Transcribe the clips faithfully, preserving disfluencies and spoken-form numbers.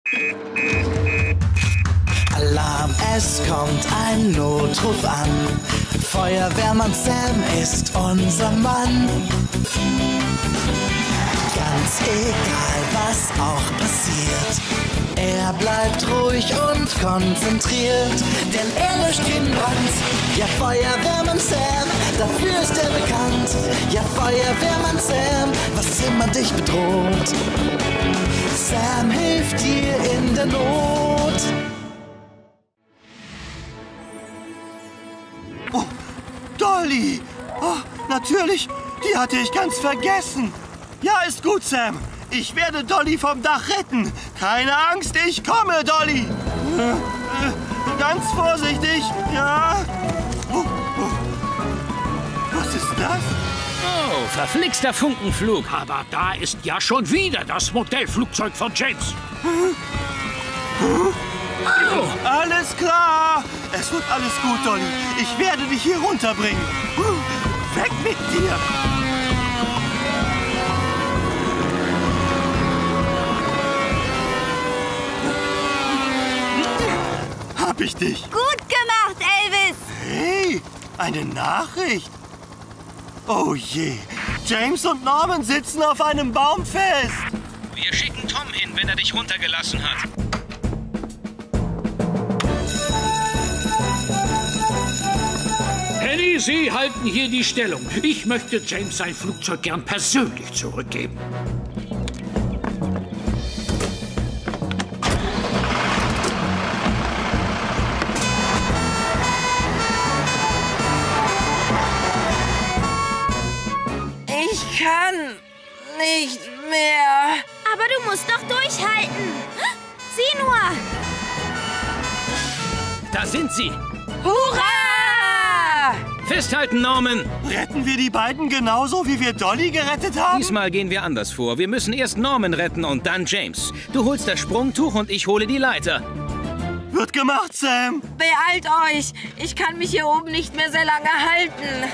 Alarm, es kommt ein Notruf an. Feuerwehrmann Sam ist unser Mann. Ganz egal, was auch passiert, er bleibt ruhig und konzentriert, denn er löscht den Brand. Ja, Feuerwehrmann Sam, dafür ist er bekannt. Ja, Feuerwehrmann Sam, was immer dich bedroht, Sam hilft dir in der Not. Oh, Dolly! Oh, natürlich, die hatte ich ganz vergessen. Ja, ist gut, Sam. Ich werde Dolly vom Dach retten. Keine Angst, ich komme, Dolly. Äh, äh, ganz vorsichtig, ja. Oh, oh. Was ist das? Oh, verflixter Funkenflug. Aber da ist ja schon wieder das Modellflugzeug von James. Oh. Alles klar. Es wird alles gut, Dolly. Ich werde dich hier runterbringen. Weg mit dir. Hab ich dich. Gut gemacht, Elvis. Hey, eine Nachricht. Oh je, James und Norman sitzen auf einem Baum fest. Wir schicken Tom hin, wenn er dich runtergelassen hat. Eddie, Sie halten hier die Stellung. Ich möchte James sein Flugzeug gern persönlich zurückgeben. Ich kann nicht mehr. Aber du musst doch durchhalten. Sieh nur. Da sind sie. Hurra! Festhalten, Norman. Retten wir die beiden genauso, wie wir Dolly gerettet haben? Diesmal gehen wir anders vor. Wir müssen erst Norman retten und dann James. Du holst das Sprungtuch und ich hole die Leiter. Wird gemacht, Sam. Beeilt euch. Ich kann mich hier oben nicht mehr sehr lange halten.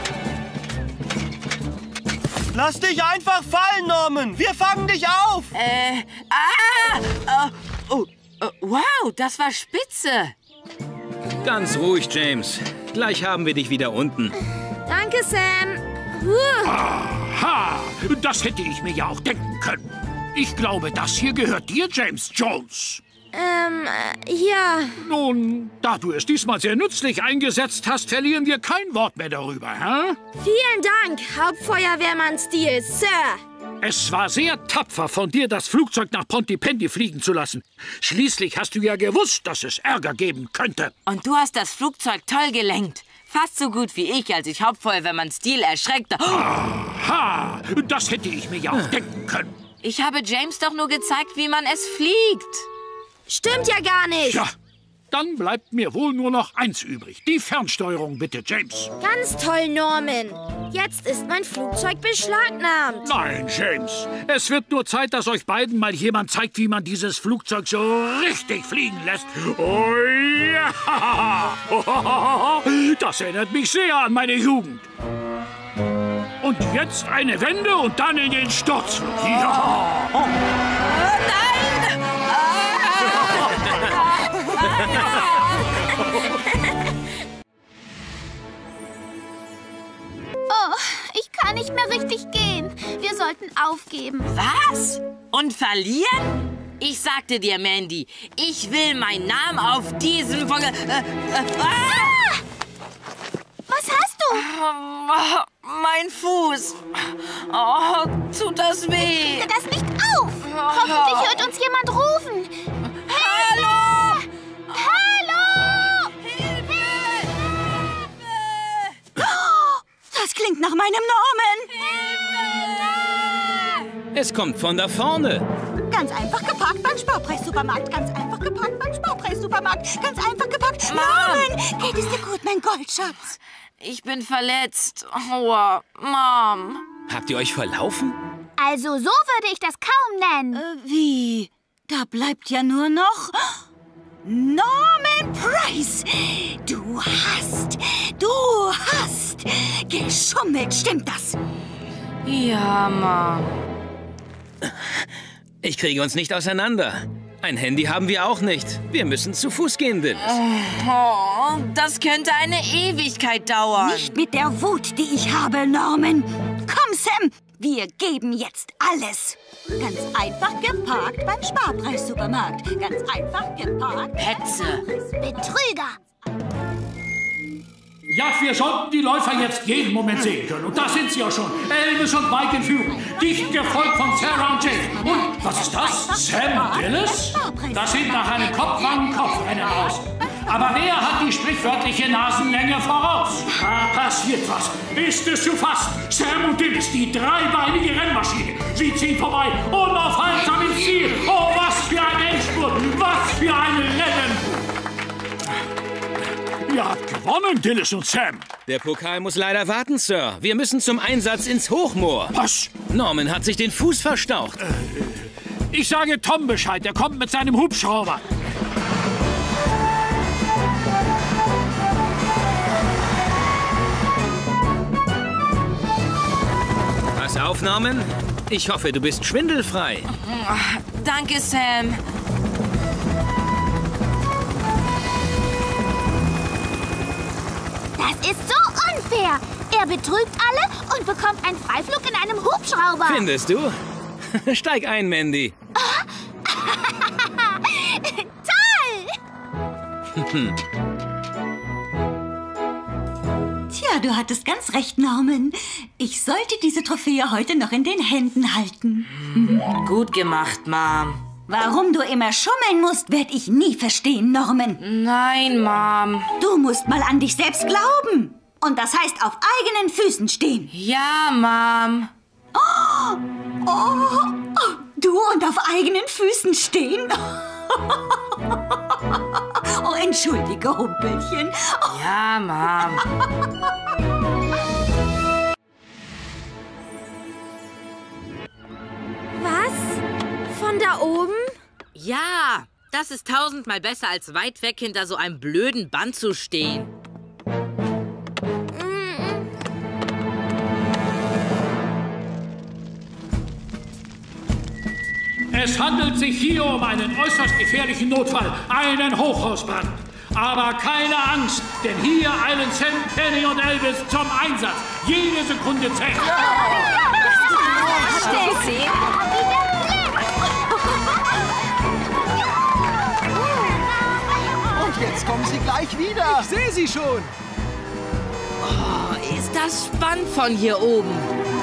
Lass dich einfach fallen, Norman. Wir fangen dich auf. Äh, ah! Oh, oh, oh, wow, das war spitze. Ganz ruhig, James. Gleich haben wir dich wieder unten. Danke, Sam. Huh. Aha! Das hätte ich mir ja auch denken können. Ich glaube, das hier gehört dir, James Jones. Ähm, ja. Nun, da du es diesmal sehr nützlich eingesetzt hast, verlieren wir kein Wort mehr darüber, hä? Vielen Dank, Hauptfeuerwehrmann Steele, Sir. Es war sehr tapfer von dir, das Flugzeug nach Pontypandy fliegen zu lassen. Schließlich hast du ja gewusst, dass es Ärger geben könnte. Und du hast das Flugzeug toll gelenkt. Fast so gut wie ich, als ich Hauptfeuerwehrmann Steele erschreckte. Aha! Das hätte ich mir ja auch denken können. Ich habe James doch nur gezeigt, wie man es fliegt. Stimmt ja gar nicht. Ja, dann bleibt mir wohl nur noch eins übrig. Die Fernsteuerung, bitte, James. Ganz toll, Norman. Jetzt ist mein Flugzeug beschlagnahmt. Nein, James. Es wird nur Zeit, dass euch beiden mal jemand zeigt, wie man dieses Flugzeug so richtig fliegen lässt. Oh ja! Das erinnert mich sehr an meine Jugend. Und jetzt eine Wende und dann in den Sturzflug. Ja! Oh, nein! Oh, ich kann nicht mehr richtig gehen. Wir sollten aufgeben. Was? Und verlieren? Ich sagte dir, Mandy, ich will meinen Namen auf diesem... Äh, äh, ah! Was hast du? Oh, mein Fuß. Oh, tut das weh. Bitte das nicht auf. Hoffentlich hört uns jemand rufen. Hallo! Hallo! Hilfe! Hilfe! Das klingt nach meinem Norman. Hilfe! Es kommt von da vorne. Ganz einfach geparkt beim Sparpreissupermarkt. Ganz einfach geparkt beim Sparpreissupermarkt. Ganz einfach geparkt. Mom. Norman, geht es dir gut, mein Goldschatz? Ich bin verletzt. Aua, Mom. Habt ihr euch verlaufen? Also so würde ich das kaum nennen. Äh, wie? Da bleibt ja nur noch... Norman Price! Du hast, du hast geschummelt, stimmt das? Ja, Mom. Ich kriege uns nicht auseinander. Ein Handy haben wir auch nicht. Wir müssen zu Fuß gehen, Dennis. Oh, das könnte eine Ewigkeit dauern. Nicht mit der Wut, die ich habe, Norman. Komm, Sam, wir geben jetzt alles. Ganz einfach geparkt beim Sparpreissupermarkt. Ganz einfach geparkt. Petze. Betrüger. Ja, wir sollten die Läufer jetzt jeden Moment sehen können. Und da sind sie ja schon. Elvis und Mike in Führung. Dicht gefolgt von Sarah und Jake. Und was ist das? Sam und Dennis? Das sieht nach einem Kopf-an-Kopf-Rennen aus. Aber wer hat die sprichwörtliche Nasenlänge voraus? Da passiert was. Ist es zu fassen? Sam und Dennis, die dreibeinige Rennmaschine. Sie ziehen vorbei, unaufhaltsam ins Ziel. Oh, was für ein Endspurt. Was für ein Rennen. Ihr habt gewonnen, Dennis und Sam. Der Pokal muss leider warten, Sir. Wir müssen zum Einsatz ins Hochmoor. Was? Norman hat sich den Fuß verstaucht. Äh, ich sage Tom Bescheid. Der kommt mit seinem Hubschrauber. Pass auf, Norman. Ich hoffe, du bist schwindelfrei. Danke, Sam. Das ist so unfair. Er betrügt alle und bekommt einen Freiflug in einem Hubschrauber. Findest du? Steig ein, Mandy. Toll! Tja, du hattest ganz recht, Norman. Ich sollte diese Trophäe heute noch in den Händen halten. Gut gemacht, Mom. Warum du immer schummeln musst, werde ich nie verstehen, Norman. Nein, Mom. Du musst mal an dich selbst glauben. Und das heißt auf eigenen Füßen stehen. Ja, Mom. Oh, oh, oh, du und auf eigenen Füßen stehen? Oh, entschuldige, Humpelchen. Oh. Ja, Mom. Was? Von da oben? Ja, das ist tausendmal besser, als weit weg hinter so einem blöden Band zu stehen. Es handelt sich hier um einen äußerst gefährlichen Notfall, einen Hochhausbrand. Aber keine Angst, denn hier eilen Sam, Penny und Elvis zum Einsatz. Jede Sekunde zählt. Und jetzt kommen sie gleich wieder. Ich sehe sie schon. Oh, ist das spannend von hier oben.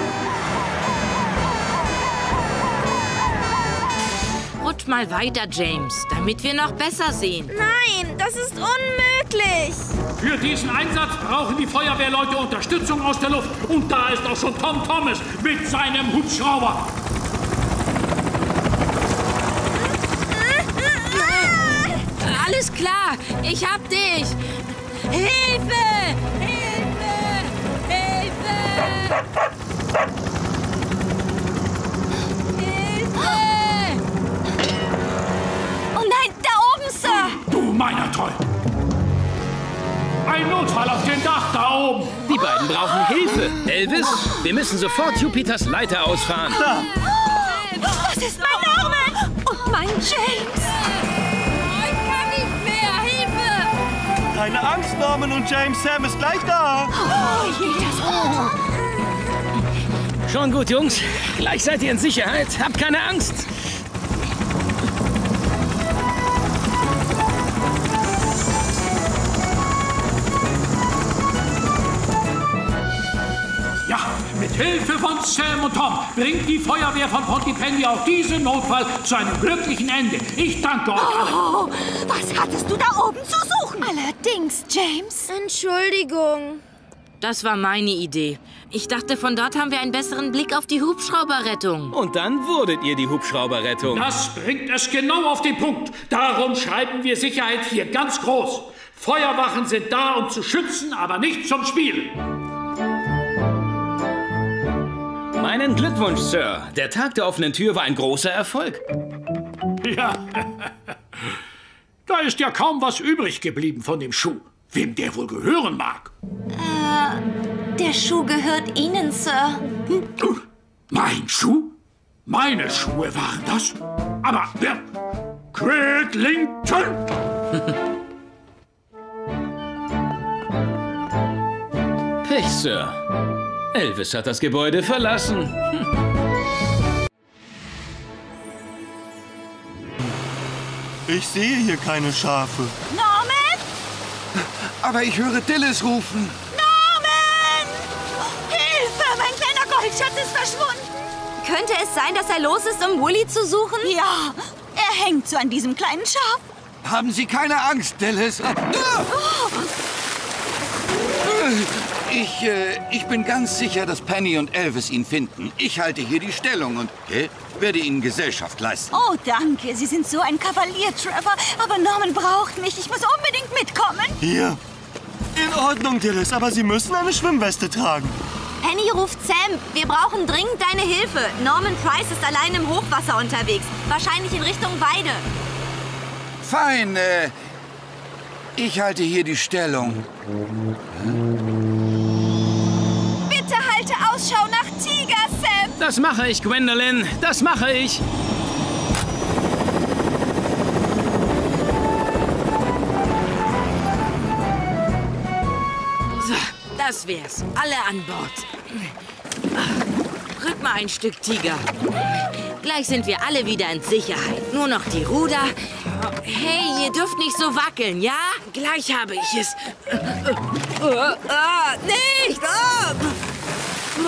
Rutsch mal weiter, James, damit wir noch besser sehen. Nein, das ist unmöglich. Für diesen Einsatz brauchen die Feuerwehrleute Unterstützung aus der Luft. Und da ist auch schon Tom Thomas mit seinem Hubschrauber. Alles klar, ich hab dich. Hilfe! Hilfe! Hilfe! Hilfe! Oh nein, da oben, Sir! Du meiner Treu! Ein Notfall auf dem Dach da oben! Die beiden brauchen Hilfe. Elvis, wir müssen sofort Jupiters Leiter ausfahren. Das ist mein Norman! Und mein James! Ich kann nicht mehr! Hilfe! Keine Angst, Norman und James. Sam ist gleich da. Oh, je, das Schon gut, Jungs. Gleich seid ihr in Sicherheit. Habt keine Angst. Ja, mit Hilfe von Sam und Tom bringt die Feuerwehr von Pontypandy auch diesen Notfall zu einem glücklichen Ende. Ich danke euch alle. Oh, was hattest du da oben zu suchen? Allerdings, James. Entschuldigung. Das war meine Idee. Ich dachte, von dort haben wir einen besseren Blick auf die Hubschrauberrettung. Und dann wurdet ihr die Hubschrauberrettung. Das bringt es genau auf den Punkt. Darum schreiben wir Sicherheit hier ganz groß. Feuerwachen sind da, um zu schützen, aber nicht zum Spielen. Meinen Glückwunsch, Sir. Der Tag der offenen Tür war ein großer Erfolg. Ja, da ist ja kaum was übrig geblieben von dem Schuh. Wem der wohl gehören mag. Der Schuh gehört Ihnen, Sir. Mein Schuh? Meine Schuhe waren das? Aber wer, Cridlington! Pech, Sir. Elvis hat das Gebäude verlassen. Hm. Ich sehe hier keine Schafe. Norman? Aber ich höre Dillis rufen. Norman! Hilfe, mein kleiner Goldschatz ist verschwunden. Könnte es sein, dass er los ist, um Woolly zu suchen? Ja, er hängt so an diesem kleinen Schaf. Haben Sie keine Angst, Dillis. Ah! Ich, äh, ich bin ganz sicher, dass Penny und Elvis ihn finden. Ich halte hier die Stellung und äh, werde Ihnen Gesellschaft leisten. Oh, danke. Sie sind so ein Kavalier, Trevor. Aber Norman braucht mich. Ich muss unbedingt mitkommen. Hier. In Ordnung, Dillis, aber Sie müssen eine Schwimmweste tragen. Penny ruft Sam. Wir brauchen dringend deine Hilfe. Norman Price ist allein im Hochwasser unterwegs. Wahrscheinlich in Richtung Weide. Fein, äh, ich halte hier die Stellung. Bitte halte Ausschau nach Tiger, Sam. Das mache ich, Gwendolyn. Das mache ich. So, das wär's. Alle an Bord. Rück mal ein Stück, Tiger. Gleich sind wir alle wieder in Sicherheit. Nur noch die Ruder. Hey, ihr dürft nicht so wackeln, ja? Gleich habe ich es. Äh, äh, äh, nicht! Äh.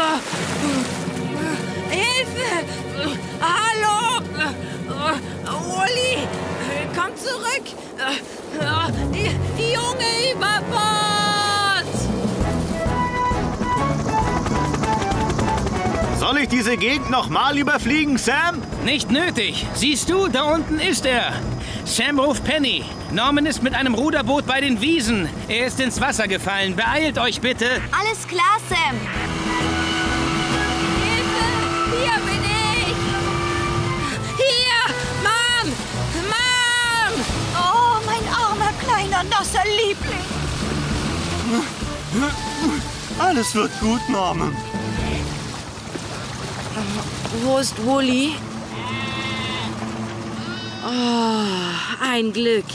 Hilfe! Hallo! Woolly! Komm zurück! Die, die Junge über Bord! Soll ich diese Gegend noch mal überfliegen, Sam? Nicht nötig. Siehst du, da unten ist er. Sam ruft Penny. Norman ist mit einem Ruderboot bei den Wiesen. Er ist ins Wasser gefallen. Beeilt euch bitte. Alles klar, Sam. Hilfe! Hier bin ich! Hier! Mom! Mom! Oh, mein armer, kleiner, nasser Liebling. Alles wird gut, Norman. Wo ist Woolly? Oh, ein Glück.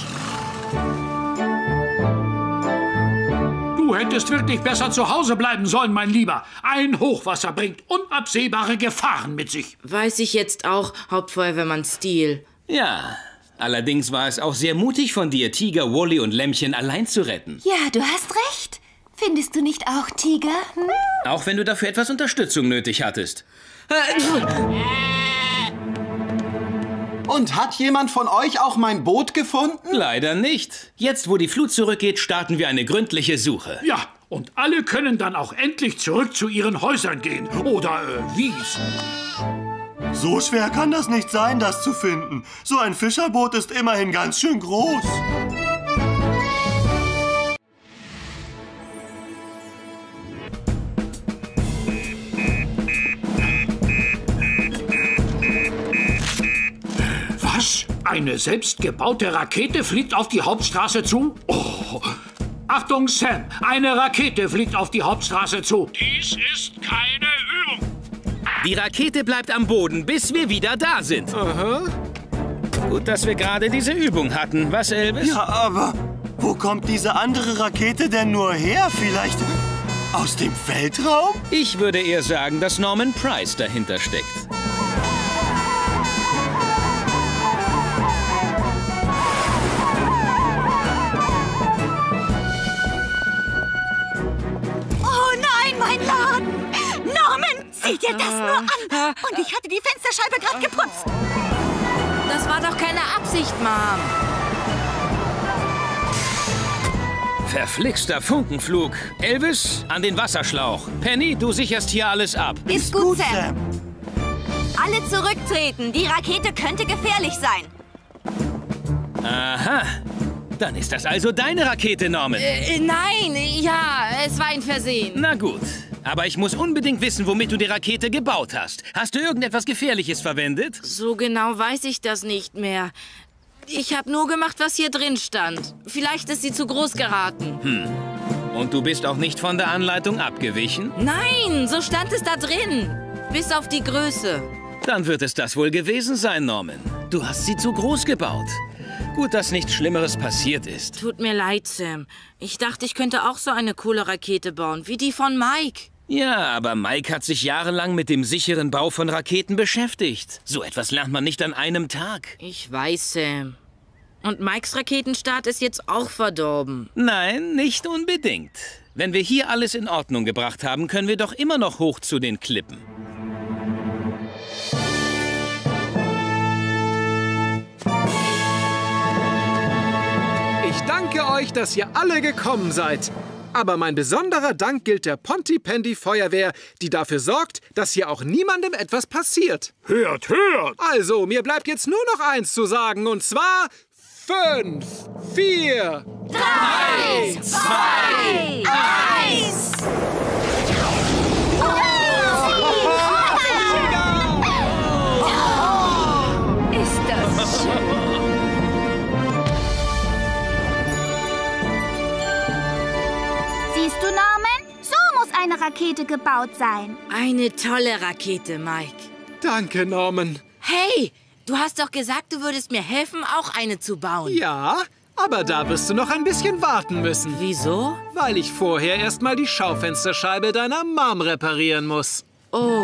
Du hättest wirklich besser zu Hause bleiben sollen, mein Lieber. Ein Hochwasser bringt unabsehbare Gefahren mit sich. Weiß ich jetzt auch, Hauptfeuerwehrmann Steele. Ja, allerdings war es auch sehr mutig von dir, Tiger, Woolly und Lämmchen allein zu retten. Ja, du hast recht. Findest du nicht auch, Tiger? Hm? Auch wenn du dafür etwas Unterstützung nötig hattest. Und hat jemand von euch auch mein Boot gefunden? Leider nicht. Jetzt, wo die Flut zurückgeht, starten wir eine gründliche Suche. Ja, und alle können dann auch endlich zurück zu ihren Häusern gehen. Oder äh, Wies. So schwer kann das nicht sein, das zu finden. So ein Fischerboot ist immerhin ganz schön groß. Was? Eine selbstgebaute Rakete fliegt auf die Hauptstraße zu? Oh. Achtung, Sam! Eine Rakete fliegt auf die Hauptstraße zu. Dies ist keine Übung. Die Rakete bleibt am Boden, bis wir wieder da sind. Aha. Gut, dass wir gerade diese Übung hatten. Was, Elvis? Ja, aber wo kommt diese andere Rakete denn nur her? Vielleicht aus dem Weltraum? Ich würde eher sagen, dass Norman Price dahinter steckt. Sieh dir das nur an! Und ich hatte die Fensterscheibe gerade geputzt. Das war doch keine Absicht, Mom. Verflixter Funkenflug. Elvis, an den Wasserschlauch. Penny, du sicherst hier alles ab. Ist gut, Sam. Alle zurücktreten. Die Rakete könnte gefährlich sein. Aha. Dann ist das also deine Rakete, Norman. Äh, nein, ja, es war ein Versehen. Na gut. Aber ich muss unbedingt wissen, womit du die Rakete gebaut hast. Hast du irgendetwas Gefährliches verwendet? So genau weiß ich das nicht mehr. Ich habe nur gemacht, was hier drin stand. Vielleicht ist sie zu groß geraten. Hm. Und du bist auch nicht von der Anleitung abgewichen? Nein, so stand es da drin. Bis auf die Größe. Dann wird es das wohl gewesen sein, Norman. Du hast sie zu groß gebaut. Gut, dass nichts Schlimmeres passiert ist. Tut mir leid, Sam. Ich dachte, ich könnte auch so eine coole Rakete bauen, wie die von Mike. Ja, aber Mike hat sich jahrelang mit dem sicheren Bau von Raketen beschäftigt. So etwas lernt man nicht an einem Tag. Ich weiß, Sam. Und Mikes Raketenstart ist jetzt auch verdorben. Nein, nicht unbedingt. Wenn wir hier alles in Ordnung gebracht haben, können wir doch immer noch hoch zu den Klippen. Ich danke euch, dass ihr alle gekommen seid. Aber mein besonderer Dank gilt der Pontypandy Feuerwehr, die dafür sorgt, dass hier auch niemandem etwas passiert. Hört, hört! Also, mir bleibt jetzt nur noch eins zu sagen, und zwar fünf, vier, drei, zwei, eins! Ist das schön? Siehst du, Norman? So muss eine Rakete gebaut sein. Eine tolle Rakete, Mike. Danke, Norman. Hey, du hast doch gesagt, du würdest mir helfen, auch eine zu bauen. Ja, aber da wirst du noch ein bisschen warten müssen. Wieso? Weil ich vorher erst mal die Schaufensterscheibe deiner Mom reparieren muss. Oh.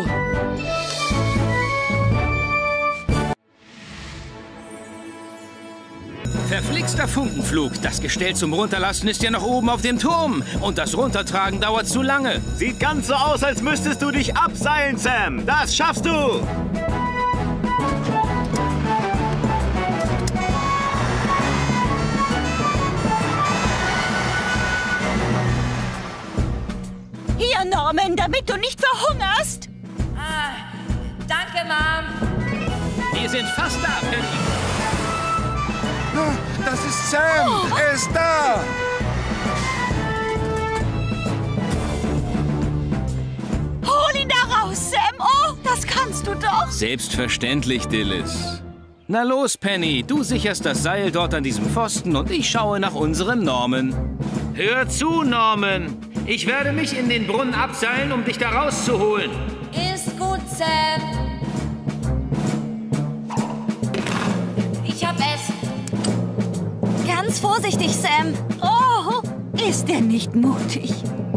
Verflixter Funkenflug. Das Gestell zum Runterlassen ist ja noch oben auf dem Turm. Und das Runtertragen dauert zu lange. Sieht ganz so aus, als müsstest du dich abseilen, Sam. Das schaffst du. Hier, Norman, damit du nicht verhungerst. Ah, danke, Mom. Wir sind fast da, Penny. Das ist Sam! Oh. Er ist da! Hol ihn da raus, Sam! Oh, das kannst du doch! Selbstverständlich, Dillis. Na los, Penny, du sicherst das Seil dort an diesem Pfosten und ich schaue nach unserem Norman. Hör zu, Norman. Ich werde mich in den Brunnen abseilen, um dich da rauszuholen. Ist gut, Sam. Ich hab es. Ganz vorsichtig, Sam. Oh, ist er nicht mutig?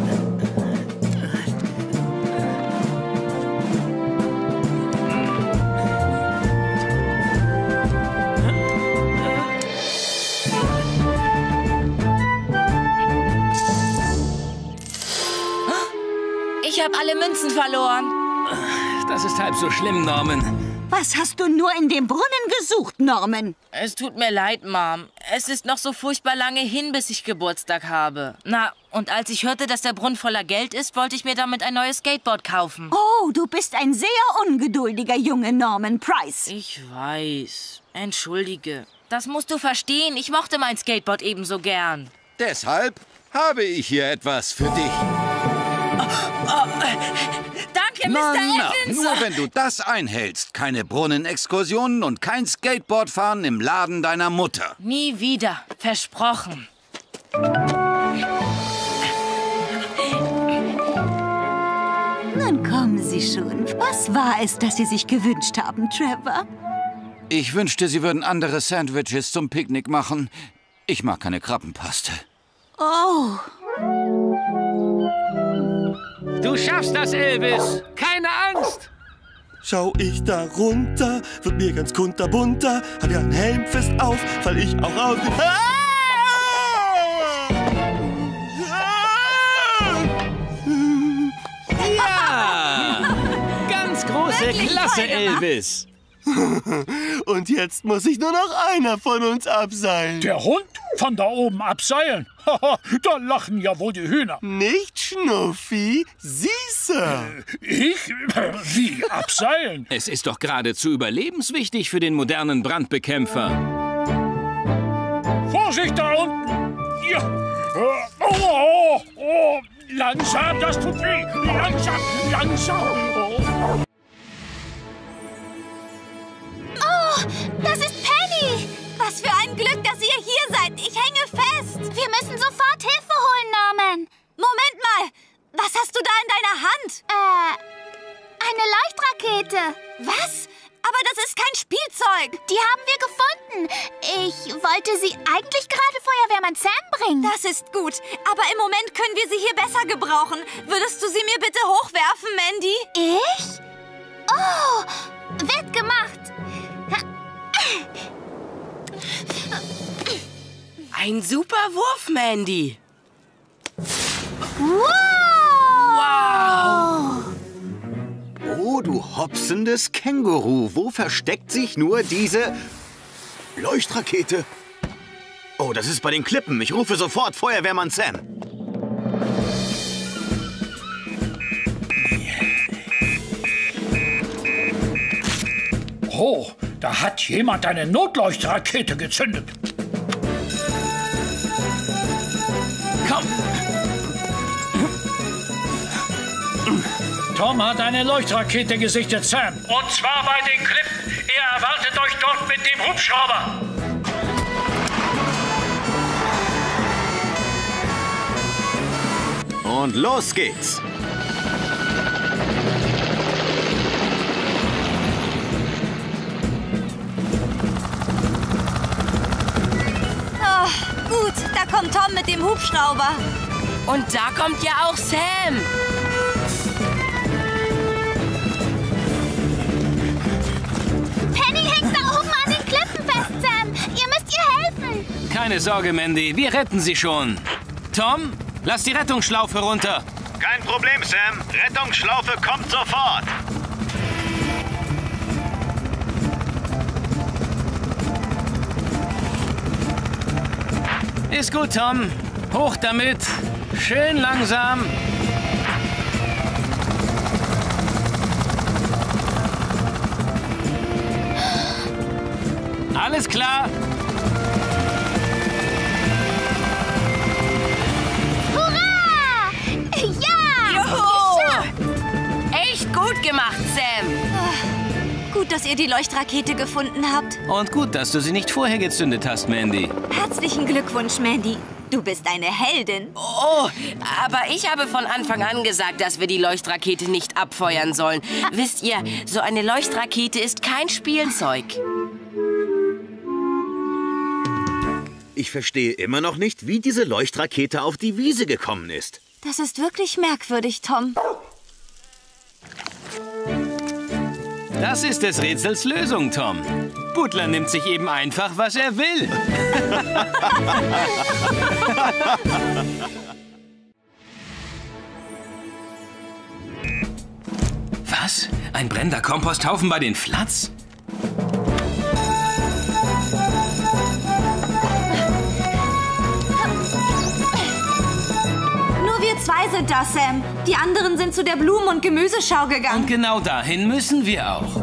Ich habe alle Münzen verloren. Das ist halb so schlimm, Norman. Was hast du nur in dem Brunnen gesucht, Norman? Es tut mir leid, Mom. Es ist noch so furchtbar lange hin, bis ich Geburtstag habe. Na, und als ich hörte, dass der Brunnen voller Geld ist, wollte ich mir damit ein neues Skateboard kaufen. Oh, du bist ein sehr ungeduldiger Junge, Norman Price. Ich weiß. Entschuldige. Das musst du verstehen. Ich mochte mein Skateboard ebenso gern. Deshalb habe ich hier etwas für dich. Oh, oh, danke, Na, Mister na, Evans. nur wenn du das einhältst. Keine Brunnenexkursionen und kein Skateboardfahren im Laden deiner Mutter. Nie wieder. Versprochen. Nun kommen Sie schon. Was war es, das Sie sich gewünscht haben, Trevor? Ich wünschte, Sie würden andere Sandwiches zum Picknick machen. Ich mag keine Krabbenpaste. Oh. Du schaffst das, Elvis. Keine Angst. Schau ich da runter, wird mir ganz kunterbunter. Hab ja einen Helm fest auf, fall ich auch aus. Ah! Ja! Ganz große Wirklich Klasse, toll gemacht. Elvis. Und jetzt muss sich nur noch einer von uns abseilen. Der Hund von da oben abseilen? Da lachen ja wohl die Hühner. Nicht, Schnuffi, Siehste. Ich? Wie abseilen? Es ist doch geradezu überlebenswichtig für den modernen Brandbekämpfer. Vorsicht da unten! Ja. Oh, oh, oh. Langsam, das tut weh. Langsam, langsam. Oh. Oh, das ist Penny. Was für ein Glück, dass ihr hier seid. Ich hänge fest. Wir müssen sofort Hilfe holen, Norman. Moment mal. Was hast du da in deiner Hand? Äh, eine Leuchtrakete. Was? Aber das ist kein Spielzeug. Die haben wir gefunden. Ich wollte sie eigentlich gerade Feuerwehrmann Sam bringen. Das ist gut. Aber im Moment können wir sie hier besser gebrauchen. Würdest du sie mir bitte hochwerfen, Mandy? Ich? Oh, wird gemacht. Ein super Wurf, Mandy. Wow! Wow! Oh, du hopsendes Känguru. Wo versteckt sich nur diese Leuchtrakete? Oh, das ist bei den Klippen. Ich rufe sofort Feuerwehrmann Sam. Oh, da hat jemand eine Notleuchtrakete gezündet. Komm. Tom hat eine Leuchtrakete gesichtet, Sam. Und zwar bei den Klippen. Er erwartet euch dort mit dem Hubschrauber. Und los geht's. Oh, gut, da kommt Tom mit dem Hubschrauber. Und da kommt ja auch Sam. Penny hängt da oben an den Klippen fest, Sam. Ihr müsst ihr helfen. Keine Sorge, Mandy, wir retten sie schon. Tom, lass die Rettungsschlaufe runter. Kein Problem, Sam. Rettungsschlaufe kommt sofort. Ist gut, Tom. Hoch damit. Schön langsam. Alles klar? Hurra! Ja! Juhu! Echt gut gemacht, Sam. Oh, gut, dass ihr die Leuchtrakete gefunden habt. Und gut, dass du sie nicht vorher gezündet hast, Mandy. Herzlichen Glückwunsch, Mandy. Du bist eine Heldin. Oh, aber ich habe von Anfang an gesagt, dass wir die Leuchtrakete nicht abfeuern sollen. Wisst ihr, so eine Leuchtrakete ist kein Spielzeug. Ich verstehe immer noch nicht, wie diese Leuchtrakete auf die Wiese gekommen ist. Das ist wirklich merkwürdig, Tom. Das ist des Rätsels Lösung, Tom. Butler nimmt sich eben einfach, was er will. Was? Ein brennender Komposthaufen bei den Flats? Nur wir zwei sind da, Sam. Die anderen sind zu der Blumen- und Gemüseschau gegangen. Und genau dahin müssen wir auch.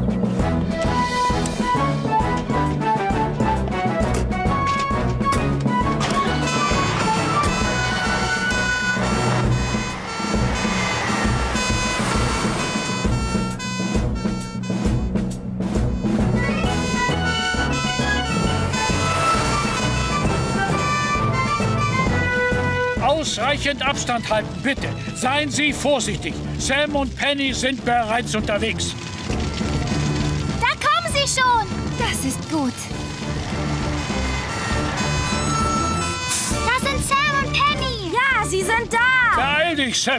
Ausreichend Abstand halten, bitte. Seien Sie vorsichtig. Sam und Penny sind bereits unterwegs. Da kommen sie schon. Das ist gut. Da sind Sam und Penny. Ja, sie sind da. Beeil dich, Sam.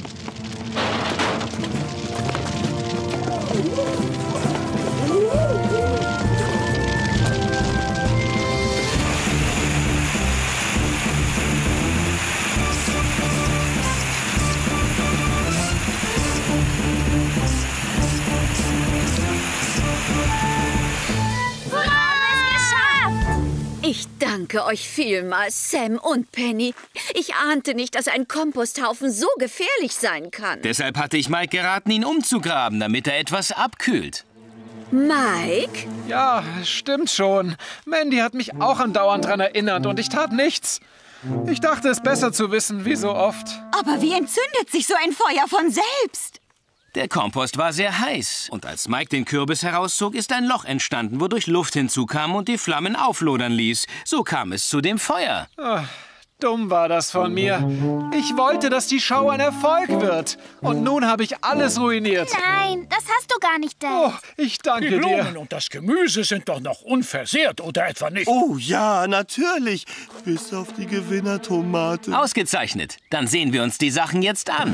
Ich danke euch vielmals, Sam und Penny. Ich ahnte nicht, dass ein Komposthaufen so gefährlich sein kann. Deshalb hatte ich Mike geraten, ihn umzugraben, damit er etwas abkühlt. Mike? Ja, stimmt schon. Mandy hat mich auch andauernd daran erinnert und ich tat nichts. Ich dachte, es besser zu wissen, wie so oft. Aber wie entzündet sich so ein Feuer von selbst? Der Kompost war sehr heiß. Und als Mike den Kürbis herauszog, ist ein Loch entstanden, wodurch Luft hinzukam und die Flammen auflodern ließ. So kam es zu dem Feuer. Ah, Dumm war das von mir. Ich wollte, dass die Show ein Erfolg wird. Und nun habe ich alles ruiniert. Nein, das hast du gar nicht, Dave. Oh, ich danke Die dir. Blumen und das Gemüse sind doch noch unversehrt, oder etwa nicht? Oh ja, natürlich. Bis auf die Gewinnertomate. Ausgezeichnet. Dann sehen wir uns die Sachen jetzt an.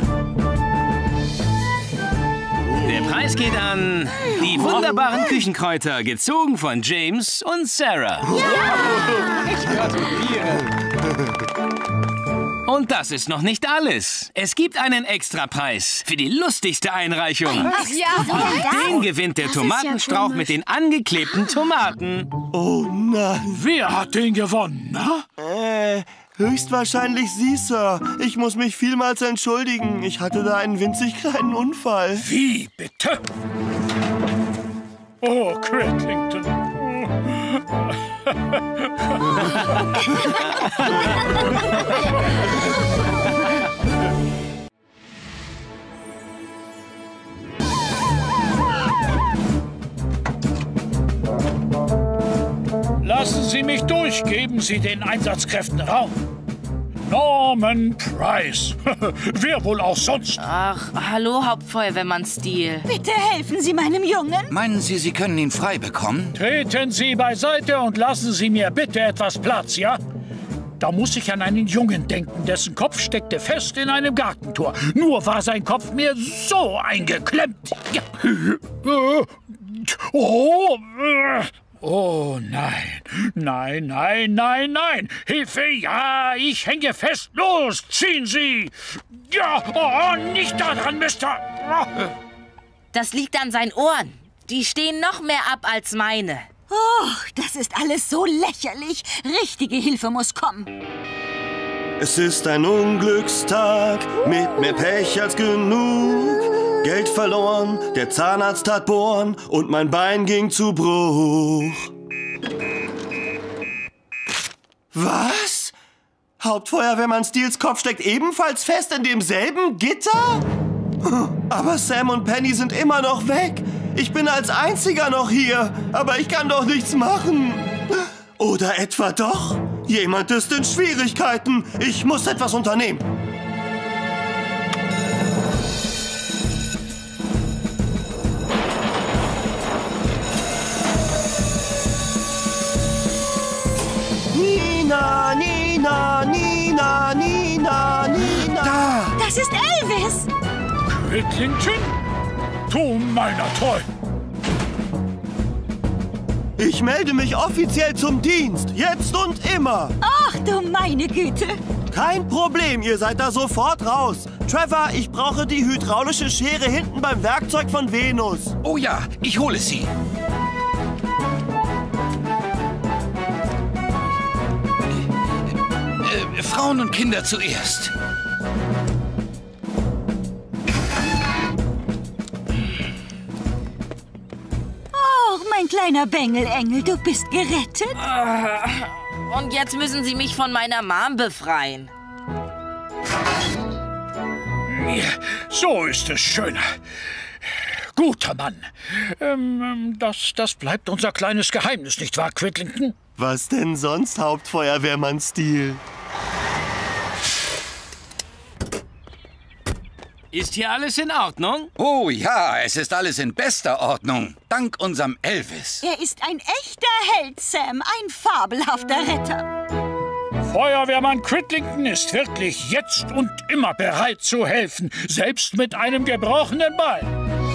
Der Preis geht an die wunderbaren Küchenkräuter, gezogen von James und Sarah. Ich gratuliere. Und das ist noch nicht alles. Es gibt einen Extrapreis für die lustigste Einreichung. Ach ja. Den gewinnt der Tomatenstrauch mit den angeklebten Tomaten. Oh nein. Wer hat den gewonnen, na? Äh, höchstwahrscheinlich Sie, Sir. Ich muss mich vielmals entschuldigen. Ich hatte da einen winzig kleinen Unfall. Wie, bitte? Oh, Cridlington. Lassen Sie mich durch, geben Sie den Einsatzkräften Raum. Norman Price. Wer wohl auch sonst? Ach, hallo, Hauptfeuerwehrmann Steele. Bitte helfen Sie meinem Jungen. Meinen Sie, Sie können ihn frei bekommen? Treten Sie beiseite und lassen Sie mir bitte etwas Platz, ja? Da muss ich an einen Jungen denken, dessen Kopf steckte fest in einem Gartentor. Nur war sein Kopf mir so eingeklemmt. Ja. Oh, oh nein, nein, nein, nein, nein. Hilfe, ja, ich hänge fest. Los, ziehen Sie. Ja, oh, nicht daran, Mister. Das liegt an seinen Ohren. Die stehen noch mehr ab als meine. Oh, das ist alles so lächerlich. Richtige Hilfe muss kommen. Es ist ein Unglückstag mit mehr Pech als genug. Geld verloren, der Zahnarzt hat Bohren und mein Bein ging zu Bruch. Was? Hauptfeuerwehrmann Steels Kopf steckt ebenfalls fest in demselben Gitter? Aber Sam und Penny sind immer noch weg. Ich bin als Einziger noch hier, aber ich kann doch nichts machen. Oder etwa doch? Jemand ist in Schwierigkeiten. Ich muss etwas unternehmen. Nina, Nina, Nina, Nina, Nina. Da! Das ist Elvis! Cridlington? Du meiner Treu! Ich melde mich offiziell zum Dienst. Jetzt und immer. Ach du meine Güte. Kein Problem, ihr seid da sofort raus. Trevor, ich brauche die hydraulische Schere hinten beim Werkzeug von Venus. Oh ja, ich hole sie. Äh, äh, Frauen und Kinder zuerst. Oh, mein kleiner Bengelengel, du bist gerettet. Und jetzt müssen Sie mich von meiner Mom befreien. So ist es schöner. Guter Mann. Ähm, das, das bleibt unser kleines Geheimnis, nicht wahr, Cridlington? Was denn sonst, Hauptfeuerwehrmann Steel? Ist hier alles in Ordnung? Oh ja, es ist alles in bester Ordnung. Dank unserem Elvis. Er ist ein echter Held, Sam. Ein fabelhafter Retter. Feuerwehrmann Cridlington ist wirklich jetzt und immer bereit zu helfen, selbst mit einem gebrochenen Bein.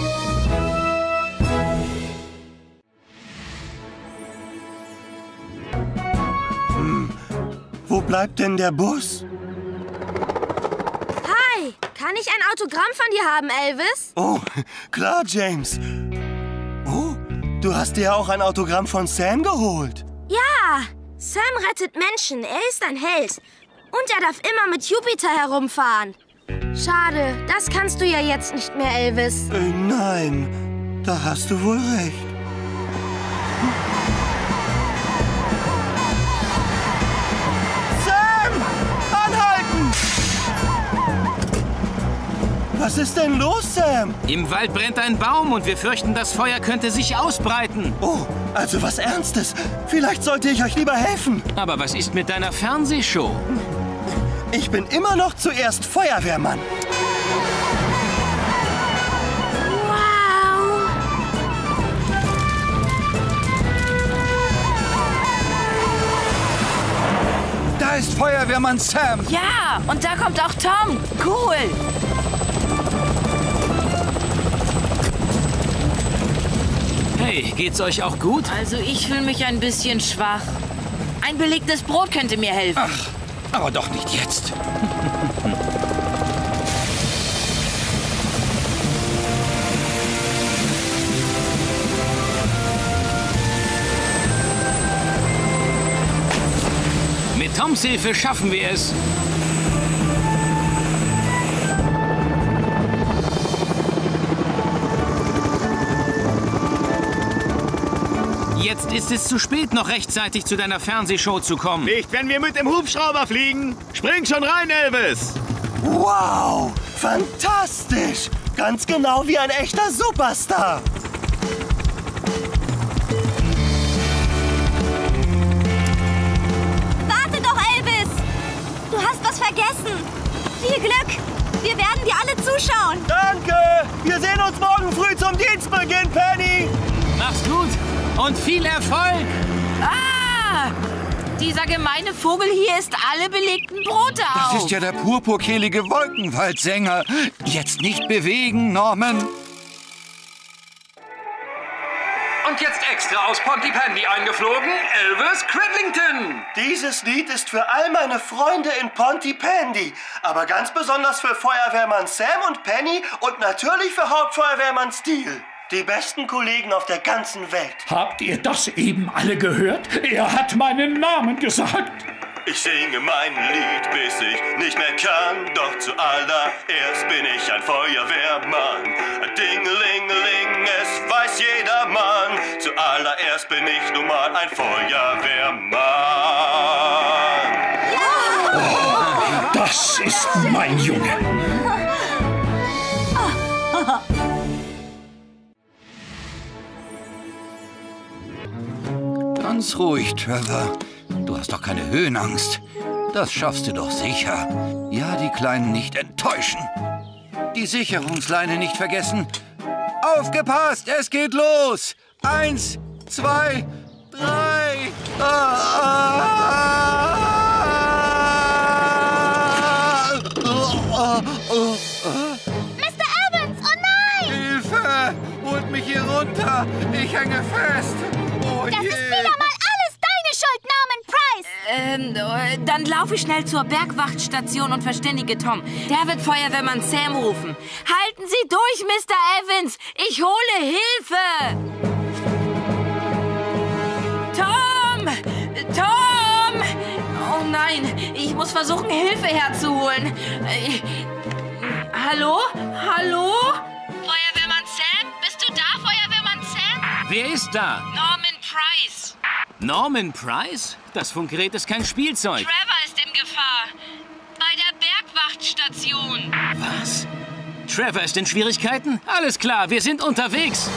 Hm, wo bleibt denn der Bus? Hi, kann ich ein Autogramm von dir haben, Elvis? Oh, klar, James. Oh, du hast dir auch ein Autogramm von Sam geholt. Ja, Sam rettet Menschen. Er ist ein Held. Und er darf immer mit Jupiter herumfahren. Schade, das kannst du ja jetzt nicht mehr, Elvis. Äh, nein, da hast du wohl recht. Sam! Anhalten! Was ist denn los, Sam? Im Wald brennt ein Baum und wir fürchten, das Feuer könnte sich ausbreiten. Oh, also was Ernstes. Vielleicht sollte ich euch lieber helfen. Aber was ist mit deiner Fernsehshow? Ich bin immer noch zuerst Feuerwehrmann. Wow! Da ist Feuerwehrmann Sam. Ja, und da kommt auch Tom. Cool. Hey, geht's euch auch gut? Also ich fühle mich ein bisschen schwach. Ein belegtes Brot könnte mir helfen. Ach, aber doch nicht jetzt. Mit Toms Hilfe schaffen wir es. Jetzt ist es zu spät, noch rechtzeitig zu deiner Fernsehshow zu kommen. Nicht, wenn wir mit dem Hubschrauber fliegen. Spring schon rein, Elvis. Wow, fantastisch. Ganz genau wie ein echter Superstar. Warte doch, Elvis. Du hast was vergessen. Viel Glück. Wir werden dir alle zuschauen. Danke. Wir sehen uns morgen früh zum Dienstbeginn, Penny. Mach's gut und viel Erfolg. Ah! Dieser gemeine Vogel hier isst alle belegten Brote auf. Das ist ja der purpurkehlige Wolkenwaldsänger. Jetzt nicht bewegen, Norman. Und jetzt extra aus Pontypandy eingeflogen, Elvis Cridlington. Dieses Lied ist für all meine Freunde in Pontypandy, aber ganz besonders für Feuerwehrmann Sam und Penny und natürlich für Hauptfeuerwehrmann Steele. Die besten Kollegen auf der ganzen Welt. Habt ihr das eben alle gehört? Er hat meinen Namen gesagt. Ich singe mein Lied, bis ich nicht mehr kann. Doch zuallererst bin ich ein Feuerwehrmann. Dingelingeling, es weiß jedermann. Zuallererst bin ich nun mal ein Feuerwehrmann. Oh, das ist mein Junge. Ganz ruhig, Trevor. Du hast doch keine Höhenangst. Das schaffst du doch sicher. Ja, die Kleinen nicht enttäuschen. Die Sicherungsleine nicht vergessen. Aufgepasst, es geht los. Eins, zwei, drei. Ah, ah, ah, ah, ah. Mister Evans, oh nein! Hilfe! Holt mich hier runter. Ich hänge fest. Oh Das je. ist wieder mal alles deine Schuld, Norman Price! Ähm, äh, dann laufe ich schnell zur Bergwachtstation und verständige Tom. Der wird Feuerwehrmann Sam rufen. Halten Sie durch, Mister Evans! Ich hole Hilfe! Tom! Tom! Oh nein, ich muss versuchen, Hilfe herzuholen. Äh, hallo? Hallo? Feuerwehrmann Sam? Bist du da, Feuerwehrmann Sam? Wer ist da? Norman Price. Norman Price? Das Funkgerät ist kein Spielzeug. Trevor ist in Gefahr. Bei der Bergwachtstation. Was? Trevor ist in Schwierigkeiten? Alles klar, wir sind unterwegs.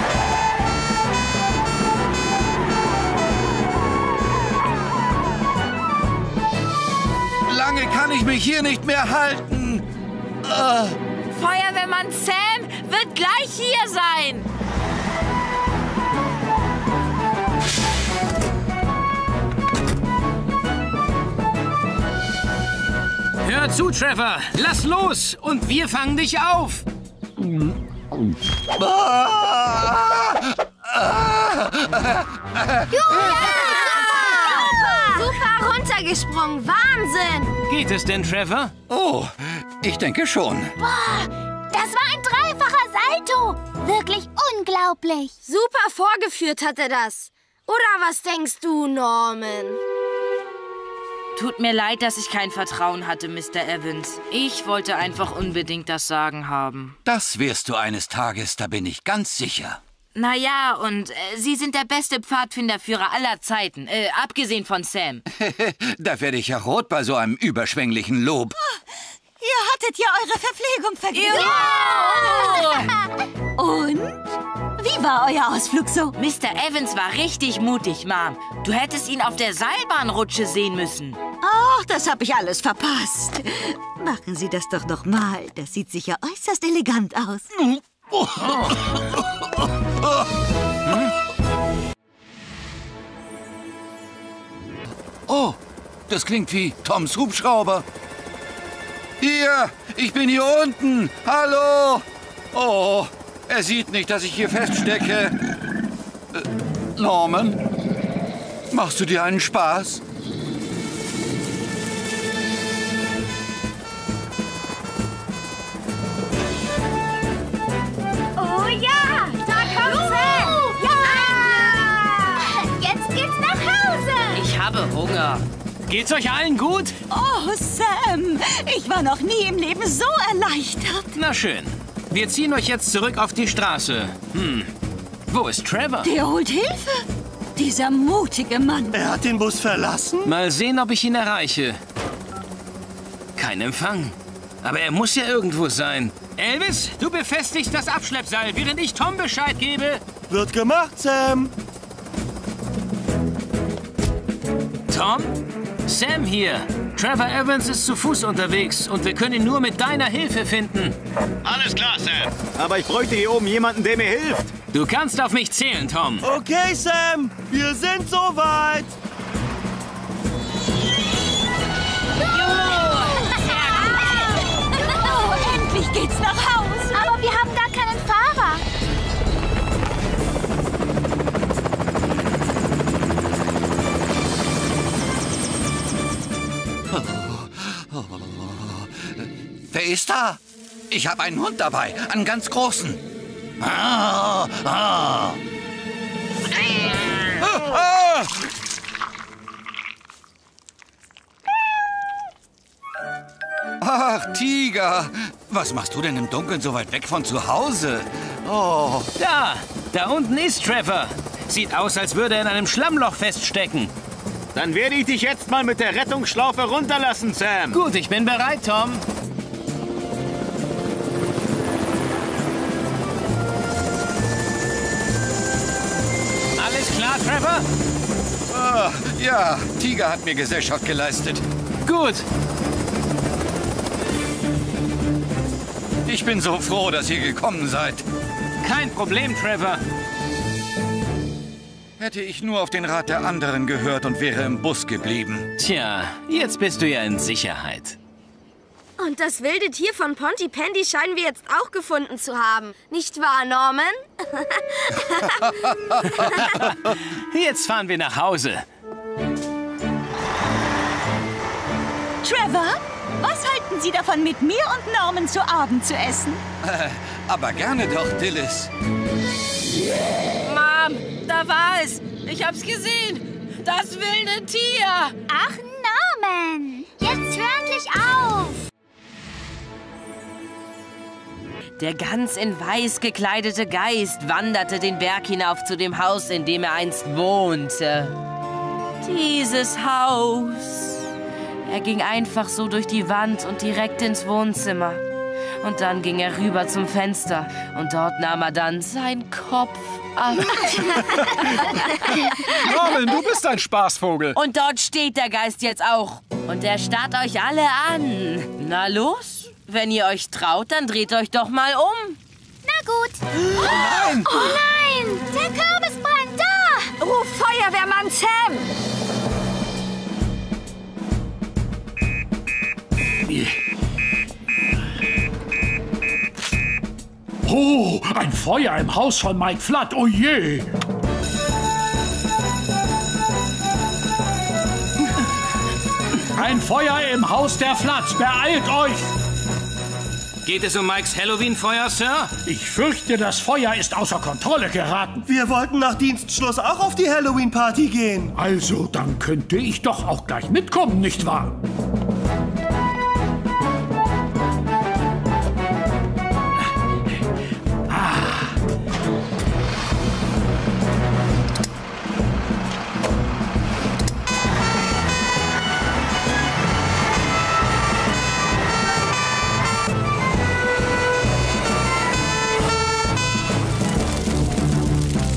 Lange kann ich mich hier nicht mehr halten. Uh. Feuerwehrmann Sam wird gleich hier sein. Hör zu, Trevor. Lass los und wir fangen dich auf. Super runtergesprungen. Wahnsinn. Geht es denn, Trevor? Oh, ich denke schon. Boah, das war ein dreifacher Salto. Wirklich unglaublich. Super vorgeführt hat er das. Oder was denkst du, Norman? Tut mir leid, dass ich kein Vertrauen hatte, Mister Evans. Ich wollte einfach unbedingt das Sagen haben. Das wirst du eines Tages, da bin ich ganz sicher. Naja, und äh, Sie sind der beste Pfadfinderführer aller Zeiten, äh, abgesehen von Sam. Da werde ich ja rot bei so einem überschwänglichen Lob. Ihr hattet ja eure Verpflegung vergessen. Ja! Und? Wie war euer Ausflug so? Mister Evans war richtig mutig, Mom. Du hättest ihn auf der Seilbahnrutsche sehen müssen. Ach, das habe ich alles verpasst. Machen Sie das doch noch mal. Das sieht sicher äußerst elegant aus. Oh. Hm? Oh, das klingt wie Toms Hubschrauber. Hier, ich bin hier unten. Hallo. Oh, er sieht nicht, dass ich hier feststecke. Äh, Norman, machst du dir einen Spaß? Oh ja, da kommt Sam. Ja! Jetzt geht's nach Hause. Ich habe Hunger. Geht's euch allen gut? Oh, Sam, ich war noch nie im Leben so erleichtert. Na schön. Wir ziehen euch jetzt zurück auf die Straße. Hm, wo ist Trevor? Der holt Hilfe. Dieser mutige Mann. Er hat den Bus verlassen? Mal sehen, ob ich ihn erreiche. Kein Empfang. Aber er muss ja irgendwo sein. Elvis, du befestigst das Abschleppseil, während ich Tom Bescheid gebe. Wird gemacht, Sam. Tom? Sam hier. Trevor Evans ist zu Fuß unterwegs und wir können ihn nur mit deiner Hilfe finden. Alles klar, Sam. Aber ich bräuchte hier oben jemanden, der mir hilft. Du kannst auf mich zählen, Tom. Okay, Sam. Wir sind soweit. Oh, endlich geht's nach Hause. Aber wir haben gar keinen Fahrer. Wer ist da? Ich habe einen Hund dabei, einen ganz großen. Ah, ah. Ah, ah. Ach, Tiger. Was machst du denn im Dunkeln so weit weg von zu Hause? Oh. Da, da unten ist Trevor. Sieht aus, als würde er in einem Schlammloch feststecken. Dann werde ich dich jetzt mal mit der Rettungsschlaufe runterlassen, Sam. Gut, ich bin bereit, Tom. Alles klar, Trevor? Ah, ja, Tiger hat mir Gesellschaft geleistet. Gut. Ich bin so froh, dass ihr gekommen seid. Kein Problem, Trevor. Hätte ich nur auf den Rat der anderen gehört und wäre im Bus geblieben. Tja, jetzt bist du ja in Sicherheit. Und das wilde Tier von Pontypandy scheinen wir jetzt auch gefunden zu haben. Nicht wahr, Norman? Jetzt fahren wir nach Hause. Trevor, was halten Sie davon, mit mir und Norman zu Abend zu essen? Äh, aber gerne doch, Dillis. Mom, da war es. Ich hab's gesehen. Das wilde Tier. Ach, Norman. Jetzt hör endlich auf. Der ganz in weiß gekleidete Geist wanderte den Berg hinauf zu dem Haus, in dem er einst wohnte. Dieses Haus. Er ging einfach so durch die Wand und direkt ins Wohnzimmer. Und dann ging er rüber zum Fenster und dort nahm er dann seinen Kopf ab. Norman, du bist ein Spaßvogel. Und dort steht der Geist jetzt auch. Und er starrt euch alle an. Na los, wenn ihr euch traut, dann dreht euch doch mal um. Na gut. Oh nein! Oh nein! Der Kürbis brennt da! Ruf Feuerwehrmann Sam! Oh, ein Feuer im Haus von Mike Flood. Oh je! Ein Feuer im Haus der Floods. Beeilt euch! Geht es um Mikes Halloween-Feuer, Sir? Ich fürchte, das Feuer ist außer Kontrolle geraten. Wir wollten nach Dienstschluss auch auf die Halloween-Party gehen. Also, dann könnte ich doch auch gleich mitkommen, nicht wahr?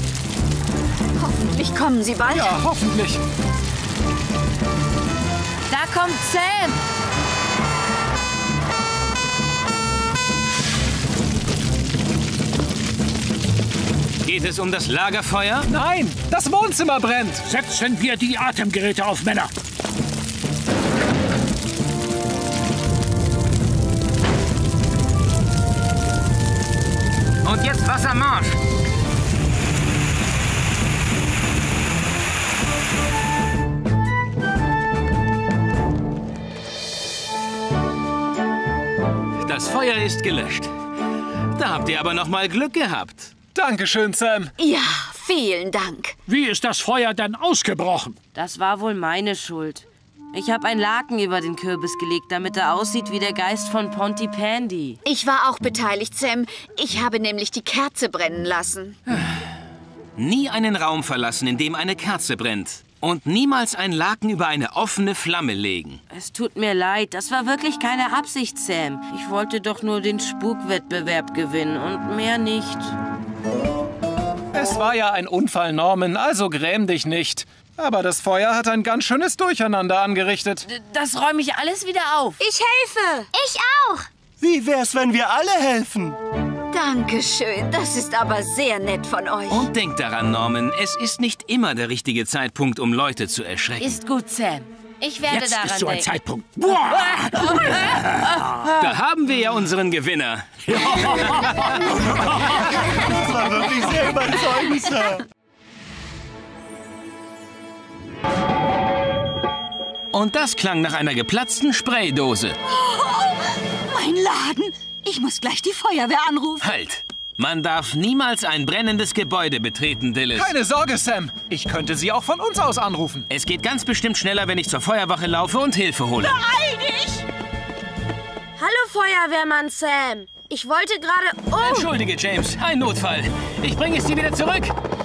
Kommen Sie bald? Ja, hoffentlich. Da Da kommt Sam. Geht es um das Lagerfeuer? Nein, das Wohnzimmer brennt. Setzen wir die Atemgeräte auf, Männer. Und jetzt Wassermarsch. Das Feuer ist gelöscht. Da habt ihr aber noch mal Glück gehabt. Dankeschön, Sam. Ja, vielen Dank. Wie ist das Feuer denn ausgebrochen? Das war wohl meine Schuld. Ich habe ein Laken über den Kürbis gelegt, damit er aussieht wie der Geist von Pontypandy. Ich war auch beteiligt, Sam. Ich habe nämlich die Kerze brennen lassen. Nie einen Raum verlassen, in dem eine Kerze brennt. Und niemals ein Laken über eine offene Flamme legen. Es tut mir leid, das war wirklich keine Absicht, Sam. Ich wollte doch nur den Spukwettbewerb gewinnen und mehr nicht. Es war ja ein Unfall, Norman, also gräm dich nicht. Aber das Feuer hat ein ganz schönes Durcheinander angerichtet. D- Das räume ich alles wieder auf. Ich helfe. Ich auch. Wie wär's, wenn wir alle helfen? Dankeschön, das ist aber sehr nett von euch. Und denkt daran, Norman, es ist nicht immer der richtige Zeitpunkt, um Leute zu erschrecken. Ist gut, Sam. Ich werde Jetzt daran ist so ein denken. Zeitpunkt. Da haben wir ja unseren Gewinner. Das war wirklich sehr überzeugend, Sir. Und das klang nach einer geplatzten Spraydose. Mein Laden. Ich muss gleich die Feuerwehr anrufen. Halt! Man darf niemals ein brennendes Gebäude betreten, Dillis. Keine Sorge, Sam. Ich könnte sie auch von uns aus anrufen. Es geht ganz bestimmt schneller, wenn ich zur Feuerwache laufe und Hilfe hole. Beeil dich! Hallo, Feuerwehrmann Sam. Ich wollte gerade... Oh, Entschuldige, James. Ein Notfall. Ich bringe es dir wieder zurück.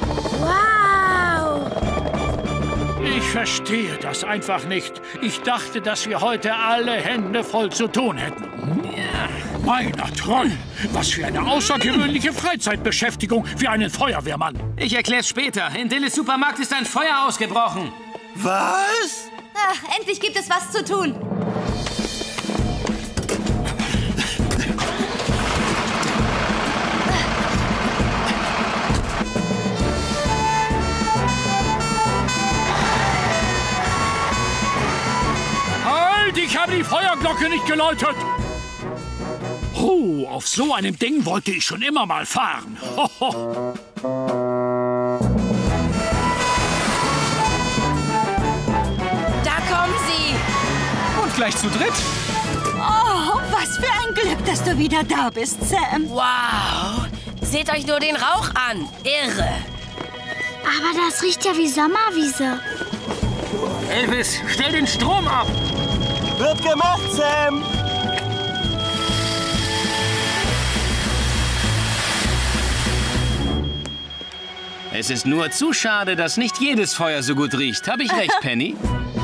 wow. Ich verstehe das einfach nicht. Ich dachte, dass wir heute alle Hände voll zu tun hätten. Meiner Troll! Was für eine außergewöhnliche Freizeitbeschäftigung für einen Feuerwehrmann. Ich erklär's später. In Dillis Supermarkt ist ein Feuer ausgebrochen. Was? Ach, endlich gibt es was zu tun. Halt! Ich habe die Feuerglocke nicht geläutet! Oh, auf so einem Ding wollte ich schon immer mal fahren. Ho, ho. Da kommen sie. Und gleich zu dritt. Oh, was für ein Glück, dass du wieder da bist, Sam. Wow. Seht euch nur den Rauch an. Irre. Aber das riecht ja wie Sommerwiese. Elvis, stell den Strom ab. Wird gemacht, Sam. Es ist nur zu schade, dass nicht jedes Feuer so gut riecht. Habe ich recht, Penny?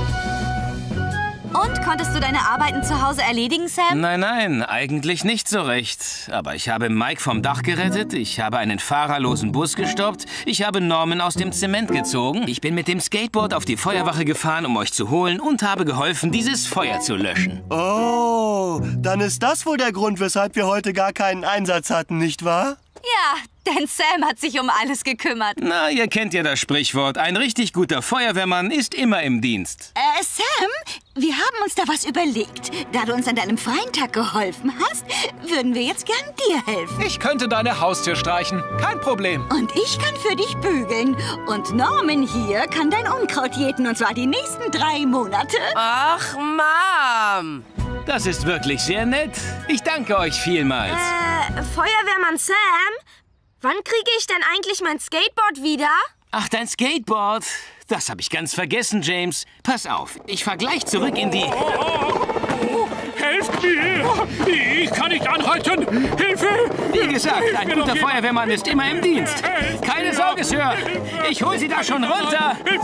Und, konntest du deine Arbeiten zu Hause erledigen, Sam? Nein, nein, eigentlich nicht so recht. Aber ich habe Mike vom Dach gerettet, ich habe einen fahrerlosen Bus gestoppt, ich habe Norman aus dem Zement gezogen, ich bin mit dem Skateboard auf die Feuerwache gefahren, um euch zu holen und habe geholfen, dieses Feuer zu löschen. Oh, dann ist das wohl der Grund, weshalb wir heute gar keinen Einsatz hatten, nicht wahr? Ja, denn Sam hat sich um alles gekümmert. Na, ihr kennt ja das Sprichwort, ein richtig guter Feuerwehrmann ist immer im Dienst. Äh, Sam, wir haben uns da was überlegt. Da du uns an deinem freien Tag geholfen hast, würden wir jetzt gern dir helfen. Ich könnte deine Haustür streichen. Kein Problem. Und ich kann für dich bügeln. Und Norman hier kann dein Unkraut jäten, und zwar die nächsten drei Monate. Ach, Mom. Das ist wirklich sehr nett. Ich danke euch vielmals. Äh, Feuerwehrmann Sam? Wann kriege ich denn eigentlich mein Skateboard wieder? Ach, dein Skateboard. Das habe ich ganz vergessen, James. Pass auf, ich fahr gleich zurück in die... Oh, helft mir! Ich kann nicht anhalten! Hilfe! Wie gesagt, ein Hilf mir guter doch Feuerwehrmann ist immer im Dienst. Helft Keine mir Sorge, doch. Sir. Ich hol Sie da schon runter. Hilfe!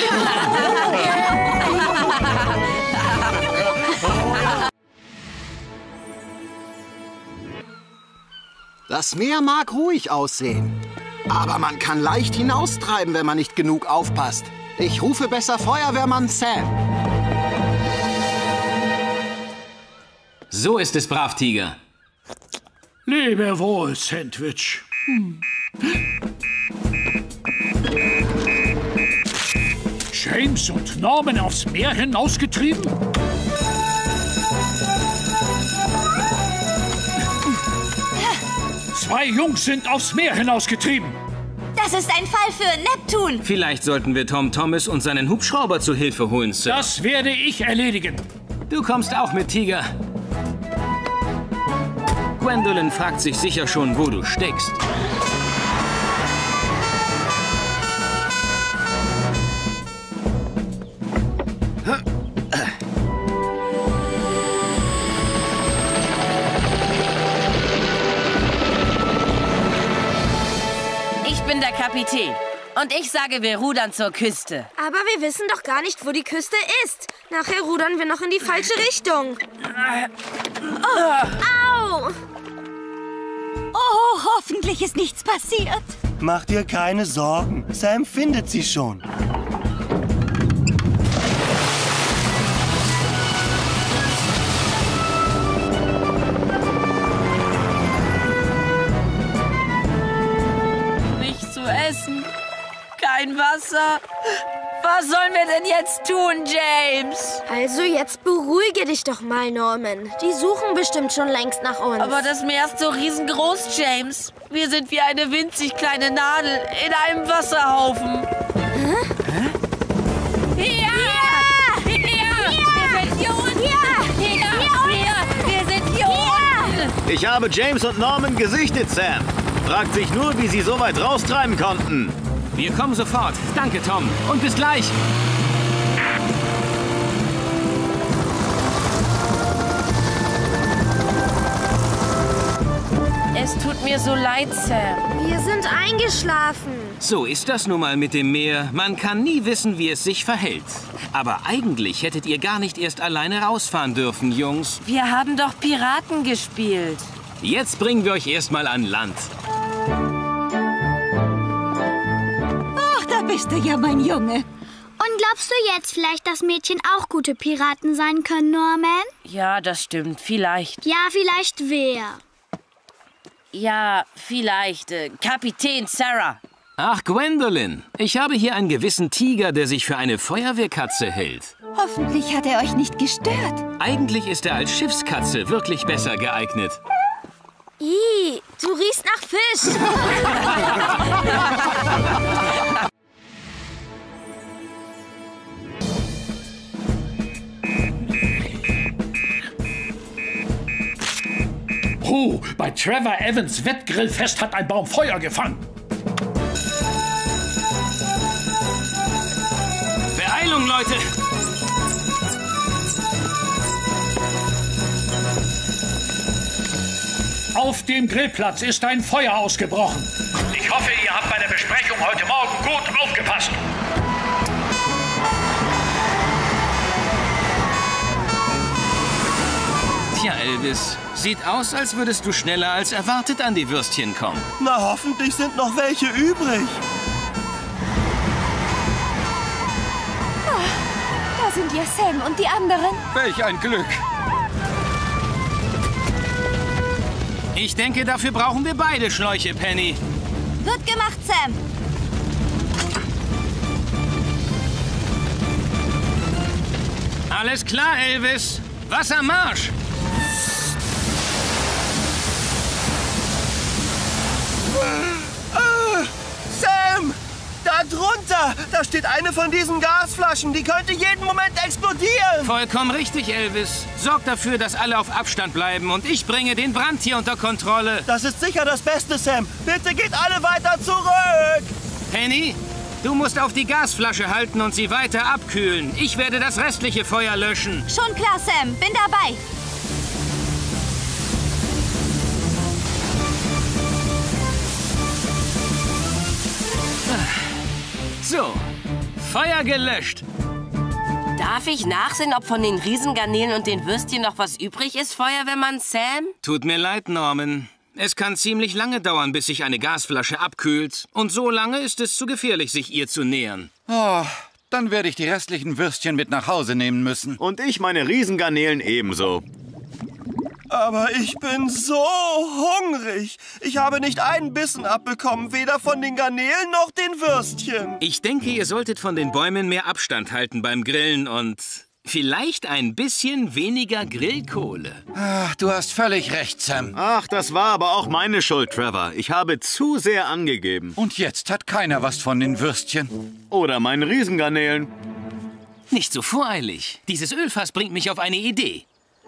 Das Meer mag ruhig aussehen. Aber man kann leicht hinaustreiben, wenn man nicht genug aufpasst. Ich rufe besser Feuerwehrmann Sam. So ist es brav, Tiger. Lebe wohl, Sandwich. Hm. James und Norman aufs Meer hinausgetrieben? Zwei Jungs sind aufs Meer hinausgetrieben. Das ist ein Fall für Neptun. Vielleicht sollten wir Tom Thomas und seinen Hubschrauber zu Hilfe holen, Sir. Das werde ich erledigen. Du kommst auch mit, Tiger. Gwendolyn fragt sich sicher schon, wo du steckst. Ich bin der Kapitän. Und ich sage, wir rudern zur Küste. Aber wir wissen doch gar nicht, wo die Küste ist. Nachher rudern wir noch in die falsche Richtung. Oh. Au! Oh, hoffentlich ist nichts passiert. Mach dir keine Sorgen. Sam findet sie schon. Nichts zu essen, kein Wasser. Was sollen wir denn jetzt tun, James? Also jetzt beruhige dich doch mal, Norman. Die suchen bestimmt schon längst nach uns. Aber das Meer ist so riesengroß, James. Wir sind wie eine winzig kleine Nadel in einem Wasserhaufen. Hä? Hä? Hier! Hier! Hier! Wir sind hier unten! Hier! Hier! Hier! Wir sind hier unten! Ich habe James und Norman gesichtet, Sam. Fragt sich nur, wie sie so weit raustreiben konnten. Wir kommen sofort. Danke, Tom. Und bis gleich. Es tut mir so leid, Sam. Wir sind eingeschlafen. So ist das nun mal mit dem Meer. Man kann nie wissen, wie es sich verhält. Aber eigentlich hättet ihr gar nicht erst alleine rausfahren dürfen, Jungs. Wir haben doch Piraten gespielt. Jetzt bringen wir euch erstmal an Land. Bist du ja mein Junge. Und glaubst du jetzt vielleicht, dass Mädchen auch gute Piraten sein können, Norman? Ja, das stimmt. Vielleicht. Ja, vielleicht wer? Ja, vielleicht. Äh, Kapitän Sarah. Ach, Gwendolyn. Ich habe hier einen gewissen Tiger, der sich für eine Feuerwehrkatze hält. Hoffentlich hat er euch nicht gestört. Eigentlich ist er als Schiffskatze wirklich besser geeignet. Ih, du riechst nach Fisch. Oh, bei Trevor Evans Wettgrillfest hat ein Baum Feuer gefangen. Beeilung, Leute! Auf dem Grillplatz ist ein Feuer ausgebrochen. Ich hoffe, ihr habt bei der Besprechung heute Morgen gut aufgepasst. Tja, Elvis, sieht aus, als würdest du schneller als erwartet an die Würstchen kommen. Na, hoffentlich sind noch welche übrig. Oh, da sind ja Sam und die anderen. Welch ein Glück. Ich denke, dafür brauchen wir beide Schläuche, Penny. Wird gemacht, Sam. Alles klar, Elvis. Wassermarsch! Äh, Sam! Da drunter! Da steht eine von diesen Gasflaschen. Die könnte jeden Moment explodieren. Vollkommen richtig, Elvis. Sorg dafür, dass alle auf Abstand bleiben und ich bringe den Brand hier unter Kontrolle. Das ist sicher das Beste, Sam. Bitte geht alle weiter zurück. Penny, du musst auf die Gasflasche halten und sie weiter abkühlen. Ich werde das restliche Feuer löschen. Schon klar, Sam. Bin dabei. So, Feuer gelöscht. Darf ich nachsehen, ob von den Riesengarnelen und den Würstchen noch was übrig ist, Feuerwehrmann Sam? Tut mir leid, Norman. Es kann ziemlich lange dauern, bis sich eine Gasflasche abkühlt. Und so lange ist es zu gefährlich, sich ihr zu nähern. Oh, dann werde ich die restlichen Würstchen mit nach Hause nehmen müssen. Und ich meine Riesengarnelen ebenso. Aber ich bin so hungrig. Ich habe nicht einen Bissen abbekommen, weder von den Garnelen noch den Würstchen. Ich denke, ihr solltet von den Bäumen mehr Abstand halten beim Grillen und vielleicht ein bisschen weniger Grillkohle. Ach, du hast völlig recht, Sam. Ach, das war aber auch meine Schuld, Trevor. Ich habe zu sehr angegeben. Und jetzt hat keiner was von den Würstchen. Oder meinen Riesengarnelen. Nicht so voreilig. Dieses Ölfass bringt mich auf eine Idee.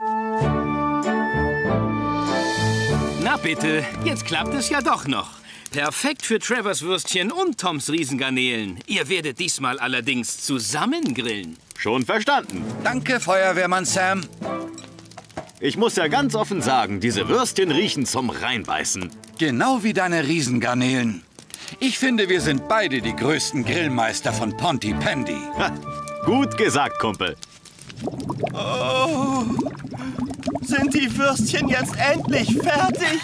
Na bitte, jetzt klappt es ja doch noch. Perfekt für Trevors Würstchen und Toms Riesengarnelen. Ihr werdet diesmal allerdings zusammen grillen. Schon verstanden. Danke, Feuerwehrmann Sam. Ich muss ja ganz offen sagen, diese Würstchen riechen zum Reinbeißen. Genau wie deine Riesengarnelen. Ich finde, wir sind beide die größten Grillmeister von Pontypandy. Ha, gut gesagt, Kumpel. Oh, sind die Würstchen jetzt endlich fertig?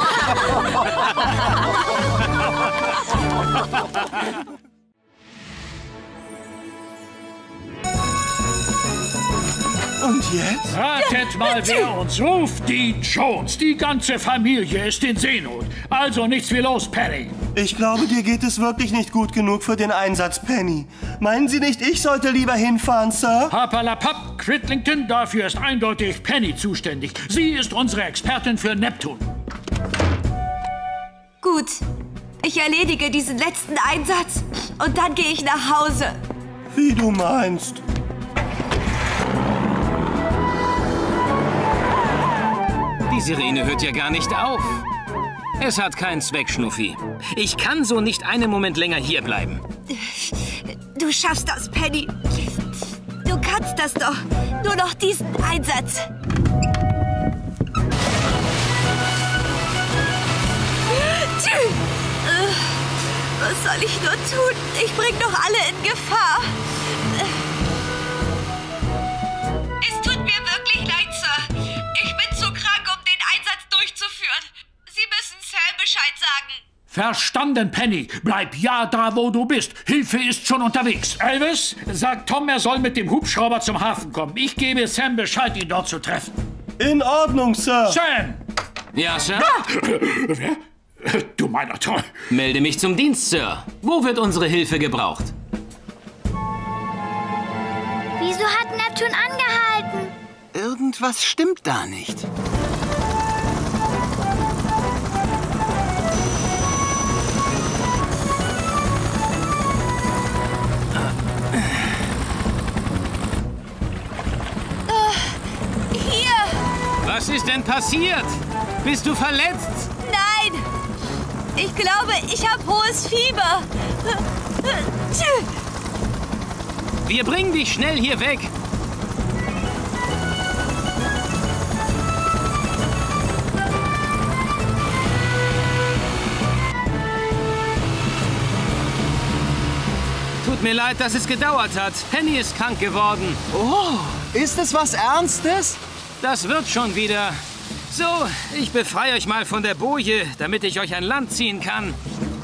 Und jetzt? Ratet mal, wer uns ruft. Die Jones. Die ganze Familie ist in Seenot. Also nichts wie los, Penny. Ich glaube, dir geht es wirklich nicht gut genug für den Einsatz, Penny. Meinen Sie nicht, ich sollte lieber hinfahren, Sir? Papalapap, Cridlington, dafür ist eindeutig Penny zuständig. Sie ist unsere Expertin für Neptun. Gut, ich erledige diesen letzten Einsatz und dann gehe ich nach Hause. Wie du meinst. Die Sirene hört ja gar nicht auf. Es hat keinen Zweck, Schnuffi. Ich kann so nicht einen Moment länger hierbleiben. Du schaffst das, Penny. Du kannst das doch. Nur noch diesen Einsatz. Was soll ich nur tun? Ich bring doch alle in Gefahr. Es tut mir wirklich leid, Sir. Ich bin zu krank, um den Einsatz durchzuführen. Sie müssen Sam Bescheid sagen. Verstanden, Penny. Bleib ja da, wo du bist. Hilfe ist schon unterwegs. Elvis, sag Tom, er soll mit dem Hubschrauber zum Hafen kommen. Ich gebe Sam Bescheid, ihn dort zu treffen. In Ordnung, Sir. Sam! Ja, Sir? Wer? Du meiner Toll. Melde mich zum Dienst, Sir. Wo wird unsere Hilfe gebraucht? Wieso hat Neptun angehalten? Irgendwas stimmt da nicht. Uh, hier! Was ist denn passiert? Bist du verletzt? Nein! Ich glaube, ich habe hohes Fieber. Wir bringen dich schnell hier weg. Tut mir leid, dass es gedauert hat. Penny ist krank geworden. Oh, ist es was Ernstes? Das wird schon wieder. So, ich befreie euch mal von der Boje, damit ich euch an Land ziehen kann.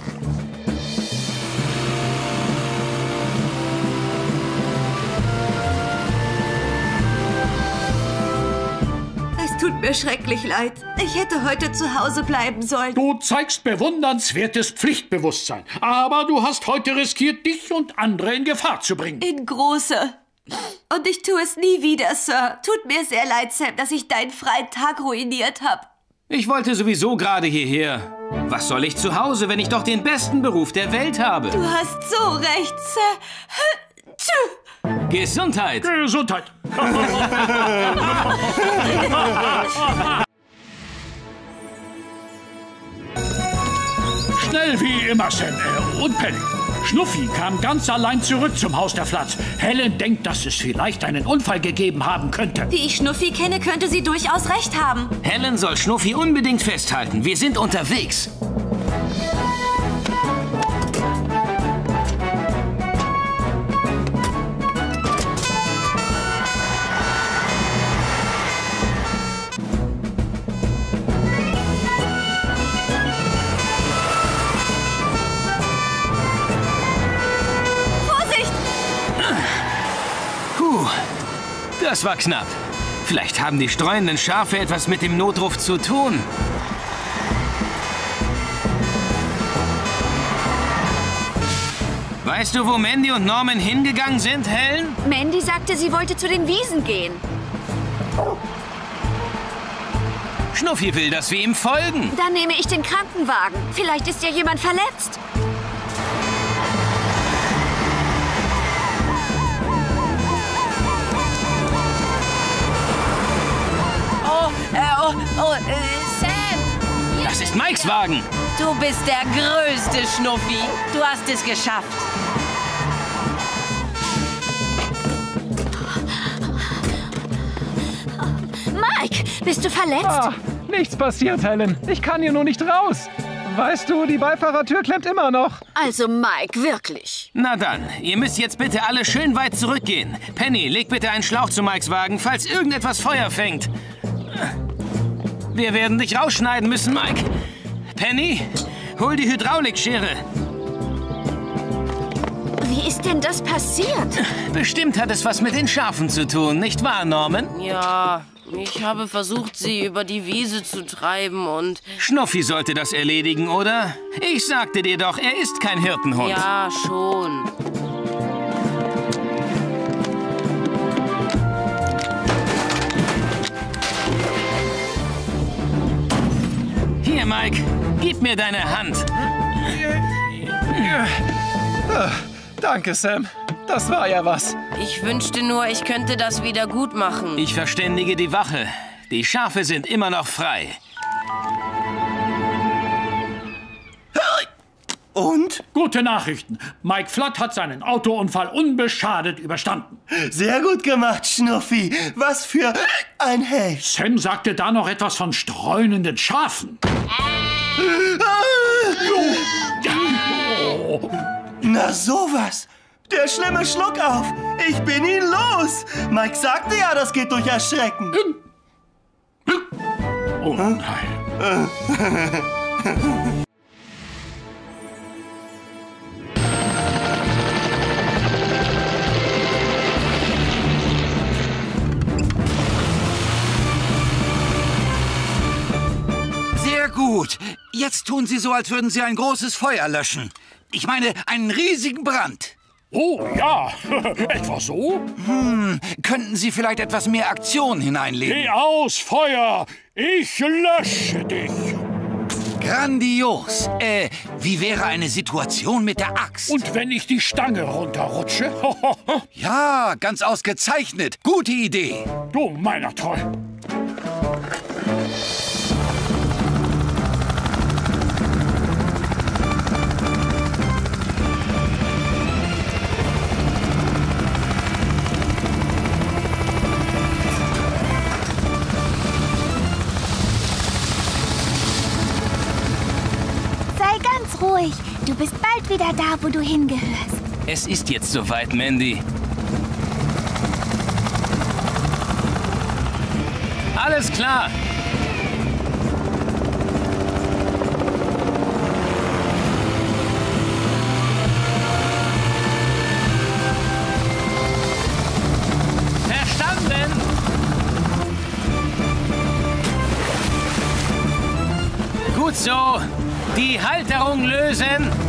Es tut mir schrecklich leid. Ich hätte heute zu Hause bleiben sollen. Du zeigst bewundernswertes Pflichtbewusstsein. Aber du hast heute riskiert, dich und andere in Gefahr zu bringen. In große. Und ich tue es nie wieder, Sir. Tut mir sehr leid, Sam, dass ich deinen freien Tag ruiniert habe. Ich wollte sowieso gerade hierher. Was soll ich zu Hause, wenn ich doch den besten Beruf der Welt habe? Du hast so recht, Sir. Tschüss. Gesundheit. Gesundheit. Schnell wie immer, Sam äh, und Penny. Schnuffi kam ganz allein zurück zum Haus der Flats. Helen denkt, dass es vielleicht einen Unfall gegeben haben könnte. Wie ich Schnuffi kenne, könnte sie durchaus recht haben. Helen soll Schnuffi unbedingt festhalten. Wir sind unterwegs. Das war knapp. Vielleicht haben die streunenden Schafe etwas mit dem Notruf zu tun. Weißt du, wo Mandy und Norman hingegangen sind, Helen? Mandy sagte, sie wollte zu den Wiesen gehen. Schnuffi will, dass wir ihm folgen. Dann nehme ich den Krankenwagen. Vielleicht ist ja jemand verletzt. Oh, äh, oh, oh, äh, Sam! Das ist Mikes Wagen. Du bist der größte Schnuffi. Du hast es geschafft. Mike, bist du verletzt? Ah, nichts passiert, Helen. Ich kann hier nur nicht raus. Weißt du, die Beifahrertür klemmt immer noch. Also, Mike, wirklich. Na dann, ihr müsst jetzt bitte alle schön weit zurückgehen. Penny, leg bitte einen Schlauch zu Mikes Wagen, falls irgendetwas Feuer fängt. Wir werden dich rausschneiden müssen, Mike. Penny, hol die Hydraulikschere. Wie ist denn das passiert? Bestimmt hat es was mit den Schafen zu tun, nicht wahr, Norman? Ja, ich habe versucht, sie über die Wiese zu treiben und... Schnuffi sollte das erledigen, oder? Ich sagte dir doch, er ist kein Hirtenhund. Ja, schon. Hier, Mike, gib mir deine Hand. Danke, Sam. Das war ja was. Ich wünschte nur, ich könnte das wieder gut machen. Ich verständige die Wache. Die Schafe sind immer noch frei. Und? Gute Nachrichten. Mike Flood hat seinen Autounfall unbeschadet überstanden. Sehr gut gemacht, Schnuffi. Was für ein Held. Sam sagte da noch etwas von streunenden Schafen. Na sowas. Der schlimme Schluckauf. Ich bin ihn los. Mike sagte ja, das geht durch Erschrecken. Oh nein. Sehr gut. Jetzt tun Sie so, als würden Sie ein großes Feuer löschen. Ich meine, einen riesigen Brand. Oh ja, etwa so? Hm, könnten Sie vielleicht etwas mehr Aktion hineinlegen? Geh aus, Feuer! Ich lösche dich! Grandios. Äh, wie wäre eine Situation mit der Axt? Und wenn ich die Stange runterrutsche? Ja, ganz ausgezeichnet. Gute Idee. Du meiner Toll. Ruhig. Du bist bald wieder da, wo du hingehörst. Es ist jetzt soweit, Mandy. Alles klar. Verstanden. Gut so. Die Halterung lösen.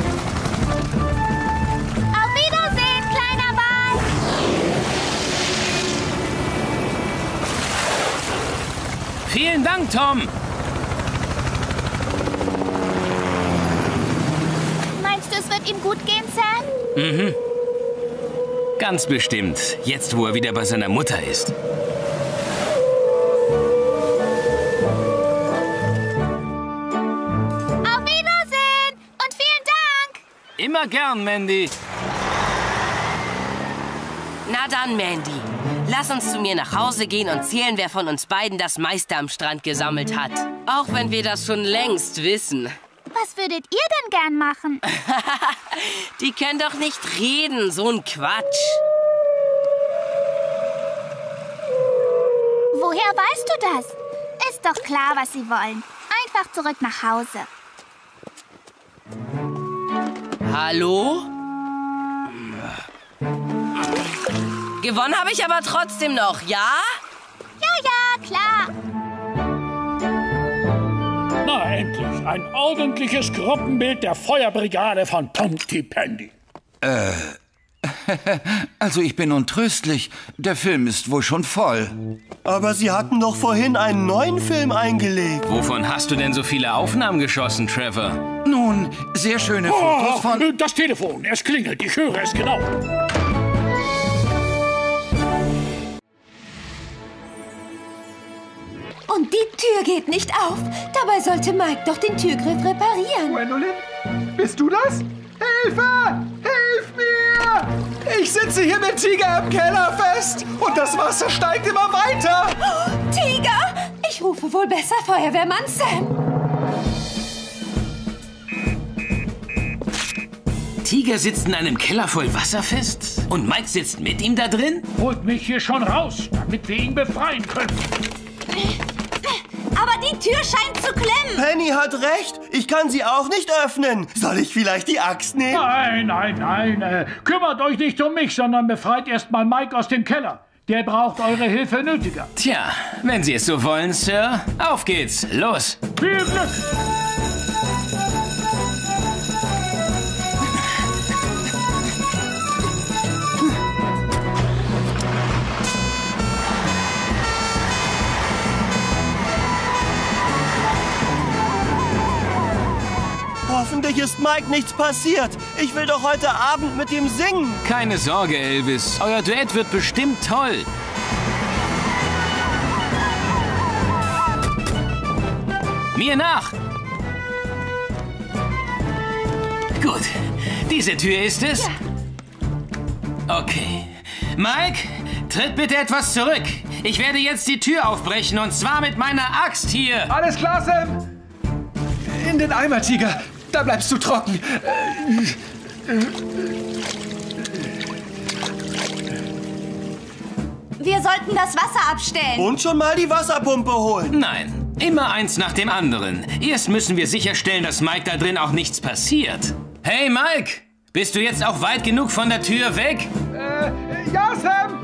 Auf Wiedersehen, kleiner Mann. Vielen Dank, Tom. Meinst du, es wird ihm gut gehen, Sam? Mhm. Ganz bestimmt. Jetzt, wo er wieder bei seiner Mutter ist. Immer gern, Mandy. Na dann, Mandy. Lass uns zu mir nach Hause gehen und zählen, wer von uns beiden das meiste am Strand gesammelt hat. Auch wenn wir das schon längst wissen. Was würdet ihr denn gern machen? Die können doch nicht reden, so ein Quatsch. Woher weißt du das? Ist doch klar, was sie wollen. Einfach zurück nach Hause. Hallo? Gewonnen habe ich aber trotzdem noch, ja? Ja, ja. Na, endlich. Ein ordentliches Gruppenbild der Feuerbrigade von Pontypandy. Äh, also ich bin untröstlich. Der Film ist wohl schon voll. Aber Sie hatten doch vorhin einen neuen Film eingelegt. Wovon hast du denn so viele Aufnahmen geschossen, Trevor? Nun, sehr schöne Fotos von... Oh, das Telefon, es klingelt, ich höre es genau. Und die Tür geht nicht auf. Dabei sollte Mike doch den Türgriff reparieren. Gwendolyn, bist du das? Hilfe! Hilf mir! Ich sitze hier mit Tiger im Keller fest und das Wasser steigt immer weiter. Oh, Tiger! Ich rufe wohl besser Feuerwehrmann Sam. Tiger sitzt in einem Keller voll Wasser fest und Mike sitzt mit ihm da drin? Holt mich hier schon raus, damit wir ihn befreien können. Aber die Tür scheint zu klemmen. Penny hat recht. Ich kann sie auch nicht öffnen. Soll ich vielleicht die Axt nehmen? Nein, nein, nein. Äh, kümmert euch nicht um mich, sondern befreit erst mal Mike aus dem Keller. Der braucht eure Hilfe nötiger. Tja, wenn Sie es so wollen, Sir. Auf geht's. Los. Viel Glück. Hoffentlich ist Mike nichts passiert. Ich will doch heute Abend mit ihm singen. Keine Sorge, Elvis. Euer Duett wird bestimmt toll. Mir nach. Gut. Diese Tür ist es? Ja. Okay. Mike, tritt bitte etwas zurück. Ich werde jetzt die Tür aufbrechen und zwar mit meiner Axt hier. Alles klar, Sam. In den Eimer, Tiger. Da bleibst du trocken. Wir sollten das Wasser abstellen. Und schon mal die Wasserpumpe holen. Nein, immer eins nach dem anderen. Erst müssen wir sicherstellen, dass Mike da drin auch nichts passiert. Hey, Mike! Bist du jetzt auch weit genug von der Tür weg? Äh, ja, Sam!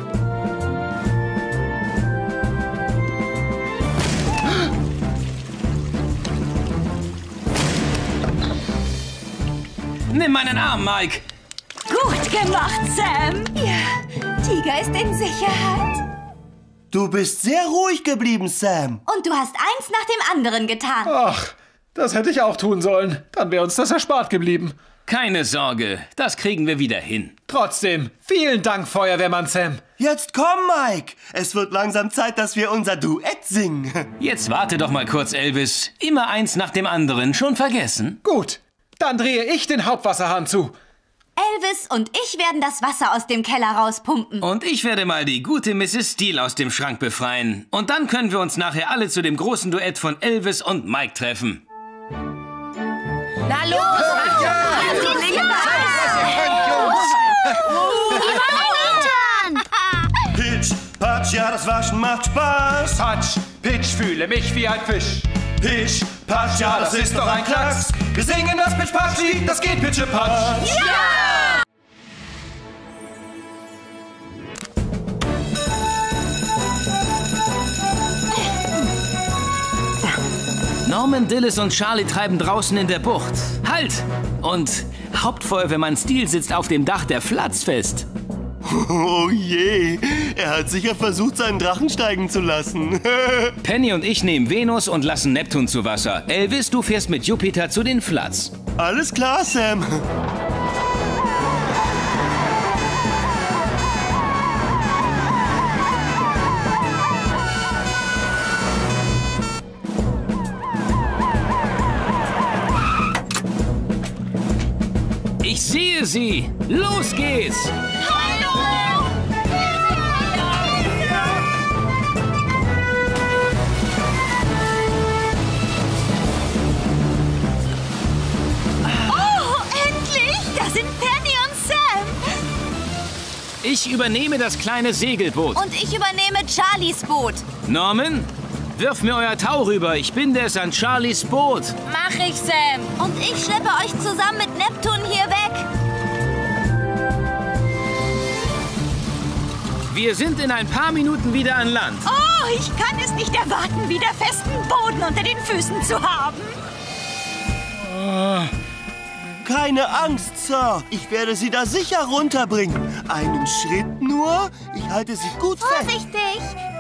Nimm meinen Arm, Mike. Gut gemacht, Sam. Ja, Tiger ist in Sicherheit. Du bist sehr ruhig geblieben, Sam. Und du hast eins nach dem anderen getan. Ach, das hätte ich auch tun sollen. Dann wäre uns das erspart geblieben. Keine Sorge, das kriegen wir wieder hin. Trotzdem, vielen Dank, Feuerwehrmann Sam. Jetzt komm, Mike. Es wird langsam Zeit, dass wir unser Duett singen. Jetzt warte doch mal kurz, Elvis. Immer eins nach dem anderen. Schon vergessen? Gut, dann drehe ich den Hauptwasserhahn zu. Elvis und ich werden das Wasser aus dem Keller rauspumpen. Und ich werde mal die gute Misses Steele aus dem Schrank befreien. Und dann können wir uns nachher alle zu dem großen Duett von Elvis und Mike treffen. Na los! Pitch, Patsch, ja, das Waschen macht Spaß. Patsch, Pitch, fühle mich wie ein Fisch. Pitch, Patsch, ja, das ist doch ein Klacks. Wir singen das Pitch-Patsch-Lied, das geht Pitch-Patsch. Ja! Norman, Dillis und Charlie treiben draußen in der Bucht. Halt! Und Hauptfeuerwehrmann Steele sitzt auf dem Dach der Flats fest. Oh je, er hat sicher versucht, seinen Drachen steigen zu lassen. Penny und ich nehmen Venus und lassen Neptun zu Wasser. Elvis, du fährst mit Jupiter zu den Flats. Alles klar, Sam. Ich sehe sie! Los geht's! Hallo! Oh, endlich! Da sind Penny und Sam. Ich übernehme das kleine Segelboot. Und ich übernehme Charlies Boot. Norman, wirf mir euer Tau rüber. Ich binde es an Charlies Boot. Mach ich, Sam. Und ich schleppe euch zusammen mit Neptun hier weg. Wir sind in ein paar Minuten wieder an Land. Oh, ich kann es nicht erwarten, wieder festen Boden unter den Füßen zu haben. Keine Angst, Sir. Ich werde Sie da sicher runterbringen. Einen Schritt nur. Ich halte Sie gut fest. Vorsichtig!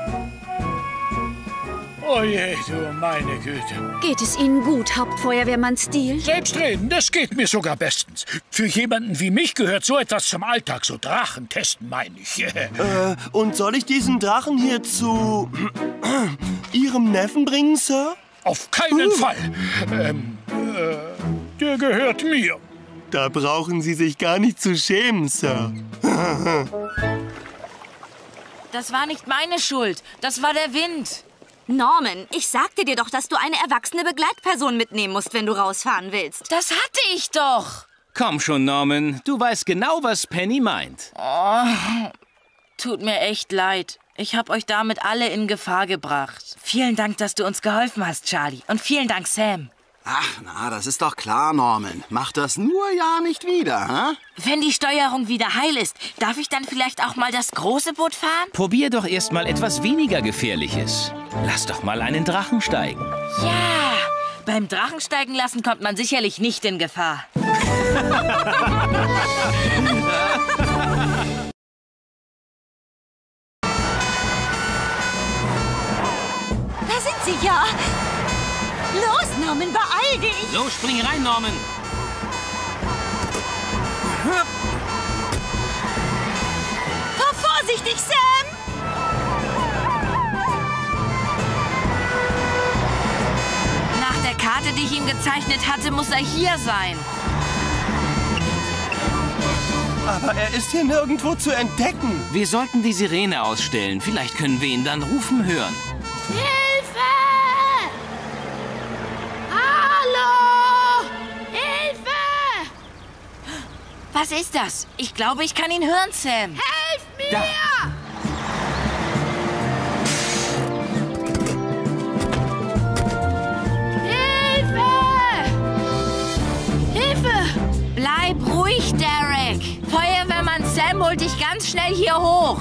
Oh je, du meine Güte. Geht es Ihnen gut, Hauptfeuerwehrmann Steele? Selbstredend, das geht mir sogar bestens. Für jemanden wie mich gehört so etwas zum Alltag, so Drachen testen, meine ich. äh, und soll ich diesen Drachen hier zu Ihrem Neffen bringen, Sir? Auf keinen uh. Fall. Ähm, äh, der gehört mir. Da brauchen Sie sich gar nicht zu schämen, Sir. Das war nicht meine Schuld. Das war der Wind. Norman, ich sagte dir doch, dass du eine erwachsene Begleitperson mitnehmen musst, wenn du rausfahren willst. Das hatte ich doch. Komm schon, Norman. Du weißt genau, was Penny meint. Oh, tut mir echt leid. Ich habe euch damit alle in Gefahr gebracht. Vielen Dank, dass du uns geholfen hast, Charlie. Und vielen Dank, Sam. Ach, na, das ist doch klar, Norman. Mach das nur ja nicht wieder, hä? Wenn die Steuerung wieder heil ist, darf ich dann vielleicht auch mal das große Boot fahren? Probier doch erst mal etwas weniger Gefährliches. Lass doch mal einen Drachen steigen. Ja, beim Drachensteigen lassen kommt man sicherlich nicht in Gefahr. Da sind sie ja. Los, Norman, beeil dich! Los, spring rein, Norman! Fahr vorsichtig, Sam! Nach der Karte, die ich ihm gezeichnet hatte, muss er hier sein. Aber er ist hier nirgendwo zu entdecken. Wir sollten die Sirene ausstellen. Vielleicht können wir ihn dann rufen hören. Hilfe! Hallo! Hilfe! Was ist das? Ich glaube, ich kann ihn hören, Sam. Helft mir! Da. Bleib ruhig, Derek. Feuerwehrmann Sam holt dich ganz schnell hier hoch.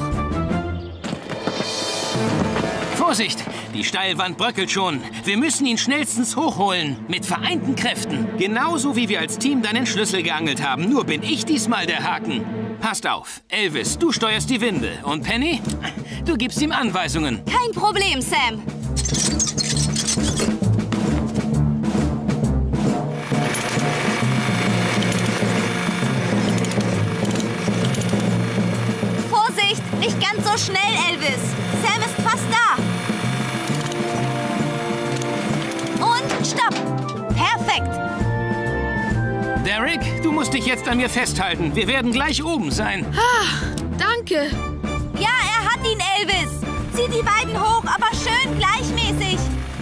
Vorsicht! Die Steilwand bröckelt schon. Wir müssen ihn schnellstens hochholen. Mit vereinten Kräften. Genauso wie wir als Team deinen Schlüssel geangelt haben. Nur bin ich diesmal der Haken. Passt auf. Elvis, du steuerst die Winde. Und Penny, du gibst ihm Anweisungen. Kein Problem, Sam. Nicht ganz so schnell, Elvis. Sam ist fast da. Und stopp. Perfekt. Derek, du musst dich jetzt an mir festhalten. Wir werden gleich oben sein. Ah, danke. Ja, er hat ihn, Elvis. Zieh die beiden hoch, aber schön gleichmäßig.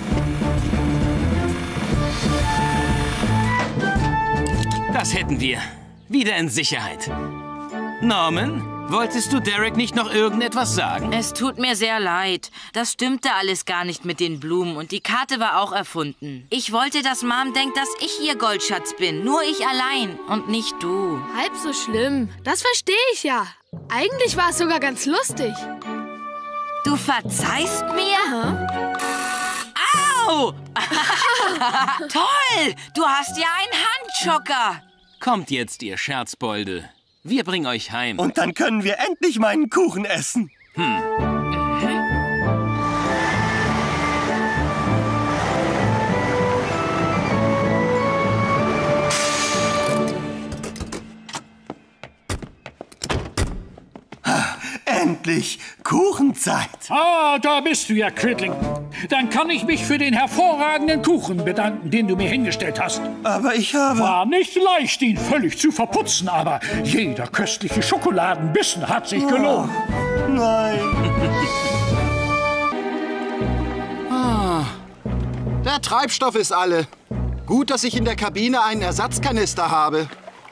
Das hätten wir. Wieder in Sicherheit. Norman? Wolltest du Derek nicht noch irgendetwas sagen? Es tut mir sehr leid. Das stimmte alles gar nicht mit den Blumen und die Karte war auch erfunden. Ich wollte, dass Mom denkt, dass ich ihr Goldschatz bin. Nur ich allein und nicht du. Halb so schlimm. Das verstehe ich ja. Eigentlich war es sogar ganz lustig. Du verzeihst mir? Aha. Au! Toll! Du hast ja einen Handschocker. Kommt jetzt, ihr Scherzbolde. Wir bringen euch heim. Und dann können wir endlich meinen Kuchen essen. Hm. Endlich Kuchenzeit. Ah, da bist du ja, Quidling. Dann kann ich mich für den hervorragenden Kuchen bedanken, den du mir hingestellt hast. Aber ich habe... War nicht leicht, ihn völlig zu verputzen, aber jeder köstliche Schokoladenbissen hat sich gelohnt. Oh, nein. ah, der Treibstoff ist alle. Gut, dass ich in der Kabine einen Ersatzkanister habe.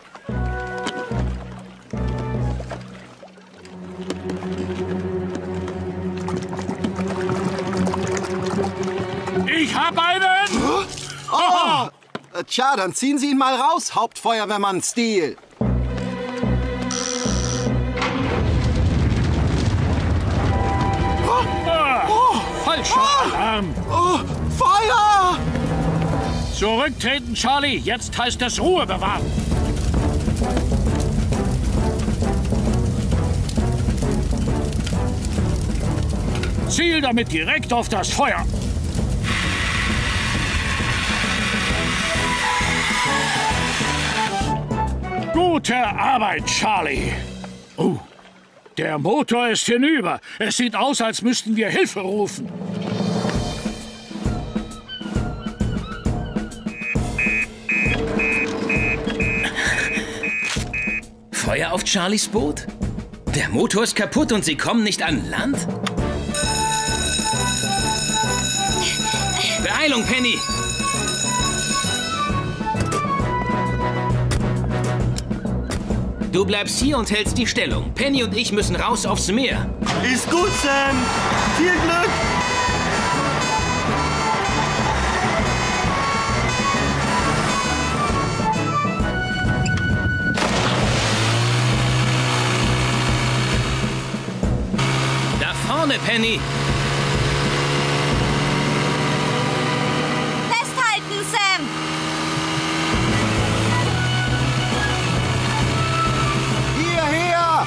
Ich hab einen! Oh! Tja, dann ziehen Sie ihn mal raus, Hauptfeuerwehrmann Steele. Alarm! Oh, Feuer! Zurücktreten, Charlie. Jetzt heißt es Ruhe bewahren. Ziel damit direkt auf das Feuer. Gute Arbeit, Charlie. Oh, der Motor ist hinüber. Es sieht aus, als müssten wir Hilfe rufen. Feuer auf Charlies Boot? Der Motor ist kaputt und sie kommen nicht an Land? Beeilung, Penny! Du bleibst hier und hältst die Stellung. Penny und ich müssen raus aufs Meer. Ist gut, Sam. Viel Glück. Da vorne, Penny. Festhalten, Sam. Hierher!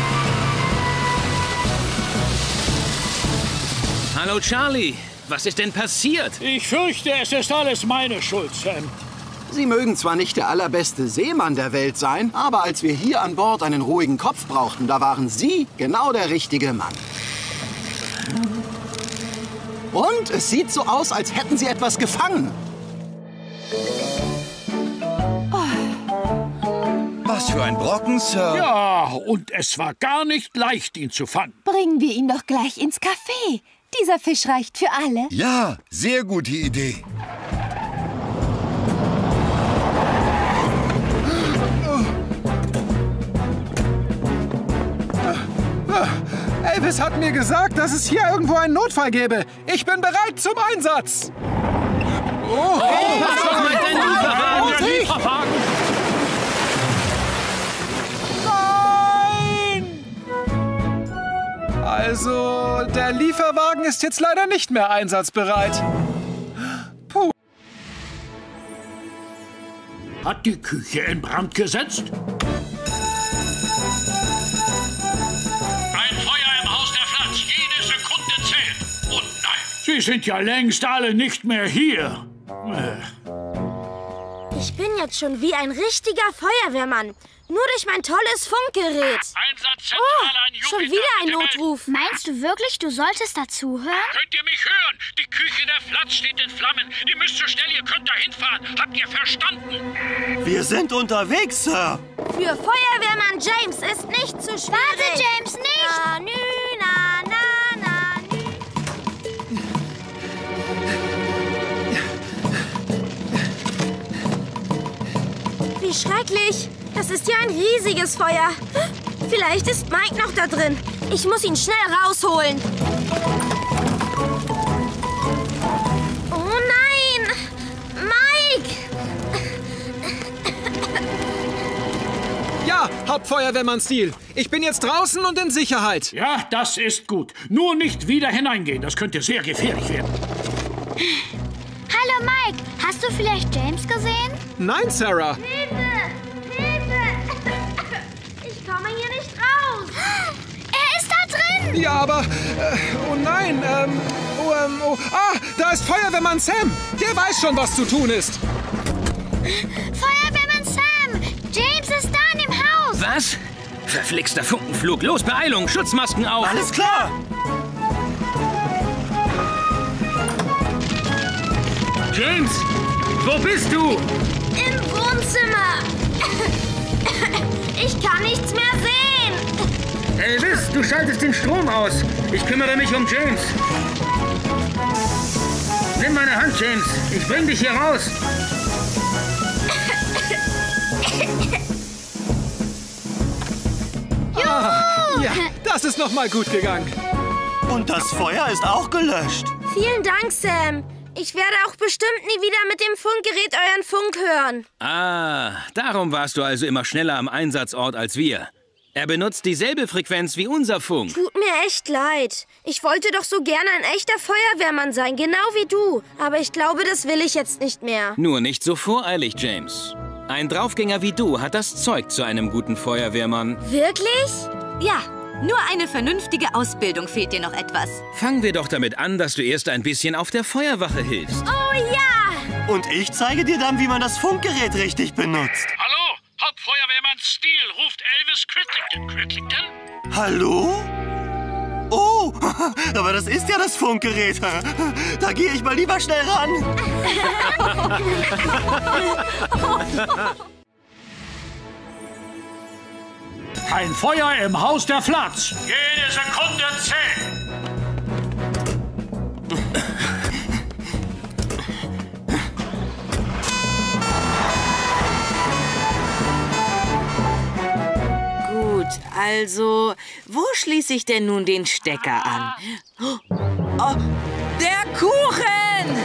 Hallo, Charlie. Was ist denn passiert? Ich fürchte, es ist alles meine Schuld, Sam. Sie mögen zwar nicht der allerbeste Seemann der Welt sein, aber als wir hier an Bord einen ruhigen Kopf brauchten, da waren Sie genau der richtige Mann. Und es sieht so aus, als hätten Sie etwas gefangen. Was für ein Brocken, Sir. Ja, und es war gar nicht leicht, ihn zu fangen. Bringen wir ihn doch gleich ins Café. Dieser Fisch reicht für alle. Ja, sehr gute Idee. Elvis hat mir gesagt, dass es hier irgendwo einen Notfall gäbe. Ich bin bereit zum Einsatz. Oh, hey, was ist mit deinem Lieferwagen? Der Lieferwagen! Nein! Also, der Lieferwagen ist jetzt leider nicht mehr einsatzbereit. Puh. Hat die Küche in Brand gesetzt? Sie sind ja längst alle nicht mehr hier. Ich bin jetzt schon wie ein richtiger Feuerwehrmann. Nur durch mein tolles Funkgerät. Einsatzzentrale an Jupiter. Schon wieder ein Notruf. Meinst du wirklich, du solltest dazuhören? Könnt ihr mich hören? Die Küche der Flatz steht in Flammen. Ihr müsst so schnell ihr könnt dahin fahren. Habt ihr verstanden? Wir sind unterwegs, Sir. Für Feuerwehrmann James ist nicht zu schwierig. Warte, James, nicht! Na, nü, na, na, na, nü. Wie schrecklich. Das ist ja ein riesiges Feuer. Vielleicht ist Mike noch da drin. Ich muss ihn schnell rausholen. Oh nein! Mike! Ja, Hauptfeuerwehrmann-Stil. Ich bin jetzt draußen und in Sicherheit. Ja, das ist gut. Nur nicht wieder hineingehen. Das könnte sehr gefährlich werden. Hallo Mike, hast du vielleicht James gesehen? Nein, Sarah. Hilfe! Hilfe! Ich komme hier nicht raus. Er ist da drin! Ja, aber... Äh, oh nein, ähm... Oh, ähm, oh... Ah, da ist Feuerwehrmann Sam. Der weiß schon, was zu tun ist. Feuerwehrmann Sam! James ist da in dem Haus! Was? Verflixter Funkenflug. Los, Beeilung, Schutzmasken auf. Alles klar! James, wo bist du? Im Wohnzimmer. Ich kann nichts mehr sehen. Elvis, du schaltest den Strom aus. Ich kümmere mich um James. Nimm meine Hand, James. Ich bring dich hier raus. Ah, ja, das ist noch mal gut gegangen. Und das Feuer ist auch gelöscht. Vielen Dank, Sam. Ich werde auch bestimmt nie wieder mit dem Funkgerät euren Funk hören. Ah, darum warst du also immer schneller am Einsatzort als wir. Er benutzt dieselbe Frequenz wie unser Funk. Tut mir echt leid. Ich wollte doch so gerne ein echter Feuerwehrmann sein, genau wie du. Aber ich glaube, das will ich jetzt nicht mehr. Nur nicht so voreilig, James. Ein Draufgänger wie du hat das Zeug zu einem guten Feuerwehrmann. Wirklich? Ja, nur eine vernünftige Ausbildung fehlt dir noch etwas. Fangen wir doch damit an, dass du erst ein bisschen auf der Feuerwache hilfst. Oh ja! Und ich zeige dir dann, wie man das Funkgerät richtig benutzt. Hallo? Hauptfeuerwehrmann Steele ruft Elvis Cridlington. Cridlington? Hallo? Oh, aber das ist ja das Funkgerät. Da gehe ich mal lieber schnell ran. Ein Feuer im Haus der Flats. Jede Sekunde zählt. Also, wo schließe ich denn nun den Stecker an? Oh, der Kuchen!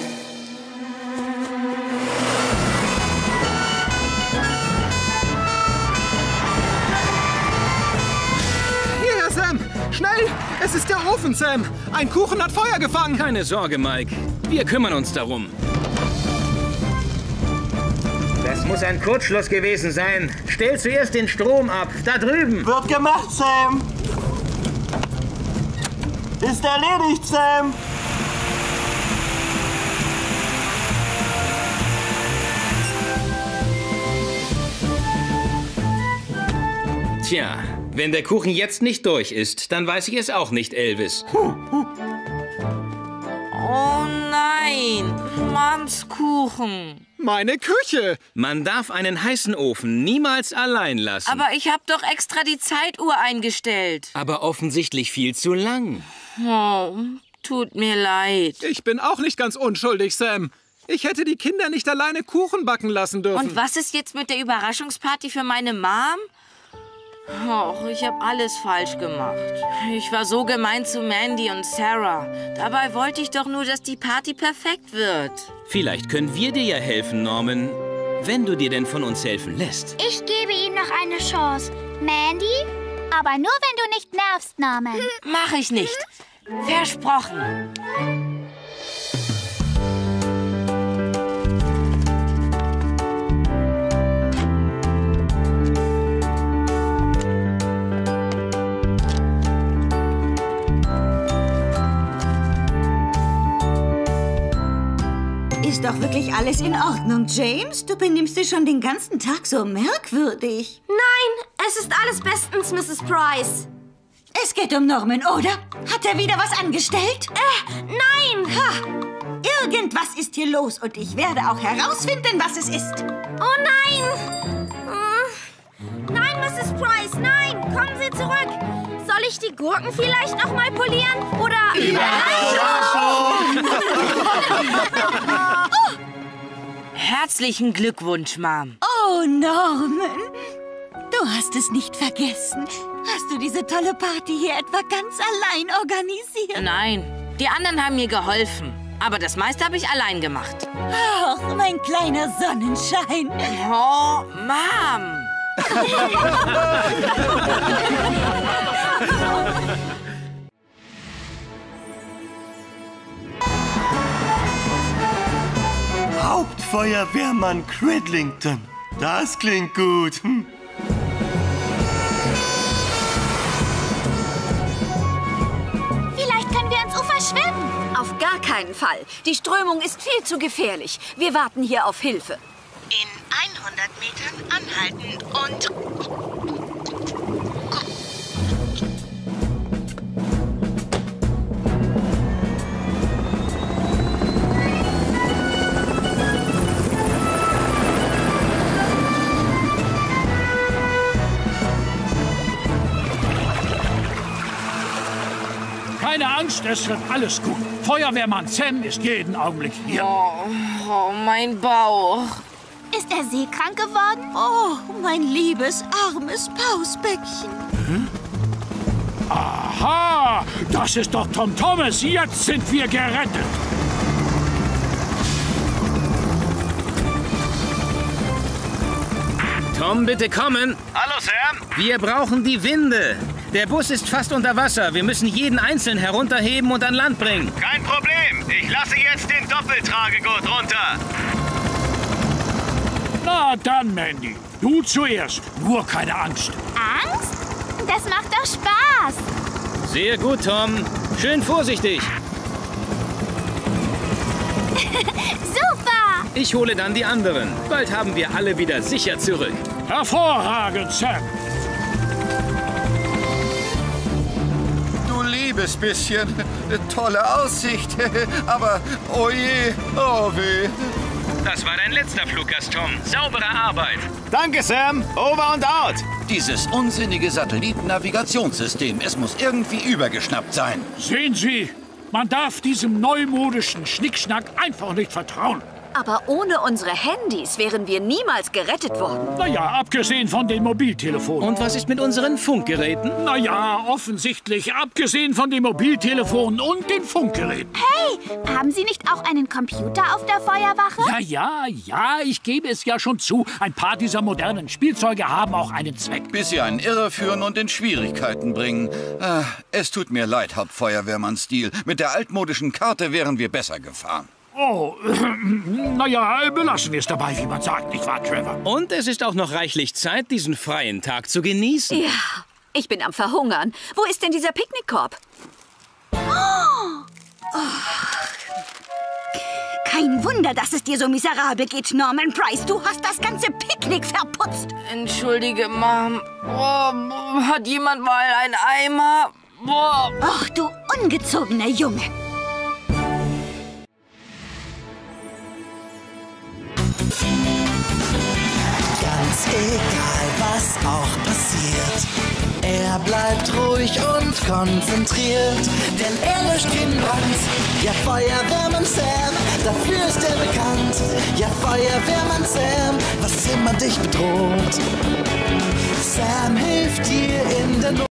Hierher, Sam! Schnell! Es ist der Ofen, Sam! Ein Kuchen hat Feuer gefangen! Keine Sorge, Mike. Wir kümmern uns darum. Das muss ein Kurzschluss gewesen sein. Stell zuerst den Strom ab. Da drüben. Wird gemacht, Sam. Ist erledigt, Sam. Tja, wenn der Kuchen jetzt nicht durch ist, dann weiß ich es auch nicht, Elvis. Oh nein, Mannskuchen. Meine Küche! Man darf einen heißen Ofen niemals allein lassen. Aber ich habe doch extra die Zeituhr eingestellt. Aber offensichtlich viel zu lang. Oh, tut mir leid. Ich bin auch nicht ganz unschuldig, Sam. Ich hätte die Kinder nicht alleine Kuchen backen lassen dürfen. Und was ist jetzt mit der Überraschungsparty für meine Mom? Och, ich habe alles falsch gemacht. Ich war so gemein zu Mandy und Sarah. Dabei wollte ich doch nur, dass die Party perfekt wird. Vielleicht können wir dir ja helfen, Norman. Wenn du dir denn von uns helfen lässt. Ich gebe ihm noch eine Chance. Mandy? Aber nur, wenn du nicht nervst, Norman. Mach ich nicht. Versprochen. Ist doch wirklich alles in Ordnung, James? Du benimmst dich schon den ganzen Tag so merkwürdig. Nein, es ist alles bestens, Misses Price. Es geht um Norman, oder? Hat er wieder was angestellt? Äh, nein! Ha! Irgendwas ist hier los und ich werde auch herausfinden, was es ist. Oh nein! Äh, nein, Misses Price, nein! Kommen Sie zurück! Soll ich die Gurken vielleicht noch mal polieren? Oder... Überraschung! Oh. Herzlichen Glückwunsch, Mom. Oh, Norman. Du hast es nicht vergessen. Hast du diese tolle Party hier etwa ganz allein organisiert? Nein, die anderen haben mir geholfen. Aber das meiste habe ich allein gemacht. Ach, mein kleiner Sonnenschein. Oh, Mom. Hauptfeuerwehrmann Cridlington. Das klingt gut. Hm. Vielleicht können wir ans Ufer schwimmen. Auf gar keinen Fall. Die Strömung ist viel zu gefährlich. Wir warten hier auf Hilfe. In hundert Metern anhalten und... Keine Angst, es wird alles gut. Feuerwehrmann Sam ist jeden Augenblick hier. Oh, oh, mein Bauch. Ist er seekrank geworden? Oh, mein liebes, armes Pausbäckchen. Hm? Aha, das ist doch Tom Thomas. Jetzt sind wir gerettet. Tom, bitte kommen. Hallo, Sam. Wir brauchen die Winde. Der Bus ist fast unter Wasser. Wir müssen jeden einzeln herunterheben und an Land bringen. Kein Problem. Ich lasse jetzt den Doppeltragegurt runter. Na dann, Mandy. Du zuerst. Nur keine Angst. Angst? Das macht doch Spaß. Sehr gut, Tom. Schön vorsichtig. Super. Ich hole dann die anderen. Bald haben wir alle wieder sicher zurück. Hervorragend, Sam. Du liebes bisschen. Tolle Aussicht. Aber, oh je, oh weh. Das war dein letzter Fluggast, Tom. Saubere Arbeit. Danke, Sam. Over und out. Dieses unsinnige Satellitennavigationssystem, es muss irgendwie übergeschnappt sein. Sehen Sie, man darf diesem neumodischen Schnickschnack einfach nicht vertrauen. Aber ohne unsere Handys wären wir niemals gerettet worden. Naja, abgesehen von den Mobiltelefonen. Und was ist mit unseren Funkgeräten? Naja, offensichtlich abgesehen von den Mobiltelefonen und den Funkgeräten. Hey, haben Sie nicht auch einen Computer auf der Feuerwache? Ja, ja, ja, ich gebe es ja schon zu. Ein paar dieser modernen Spielzeuge haben auch einen Zweck. Bis sie einen irreführen und in Schwierigkeiten bringen. Ah, es tut mir leid, Hauptfeuerwehrmann Steele. Mit der altmodischen Karte wären wir besser gefahren. Oh, naja, belassen wir es dabei, wie man sagt, nicht wahr, Trevor? Und es ist auch noch reichlich Zeit, diesen freien Tag zu genießen. Ja, ich bin am Verhungern. Wo ist denn dieser Picknickkorb? Oh. Oh. Kein Wunder, dass es dir so miserabel geht, Norman Price. Du hast das ganze Picknick verputzt. Entschuldige, Mom. Oh, hat jemand mal einen Eimer? Oh. Ach, du ungezogener Junge. Ganz egal, was auch passiert, er bleibt ruhig und konzentriert, denn er löscht jeden Brand. Ja, Feuerwehrmann Sam, dafür ist er bekannt. Ja, Feuerwehrmann Sam, was immer dich bedroht. Sam hilft dir in der Not.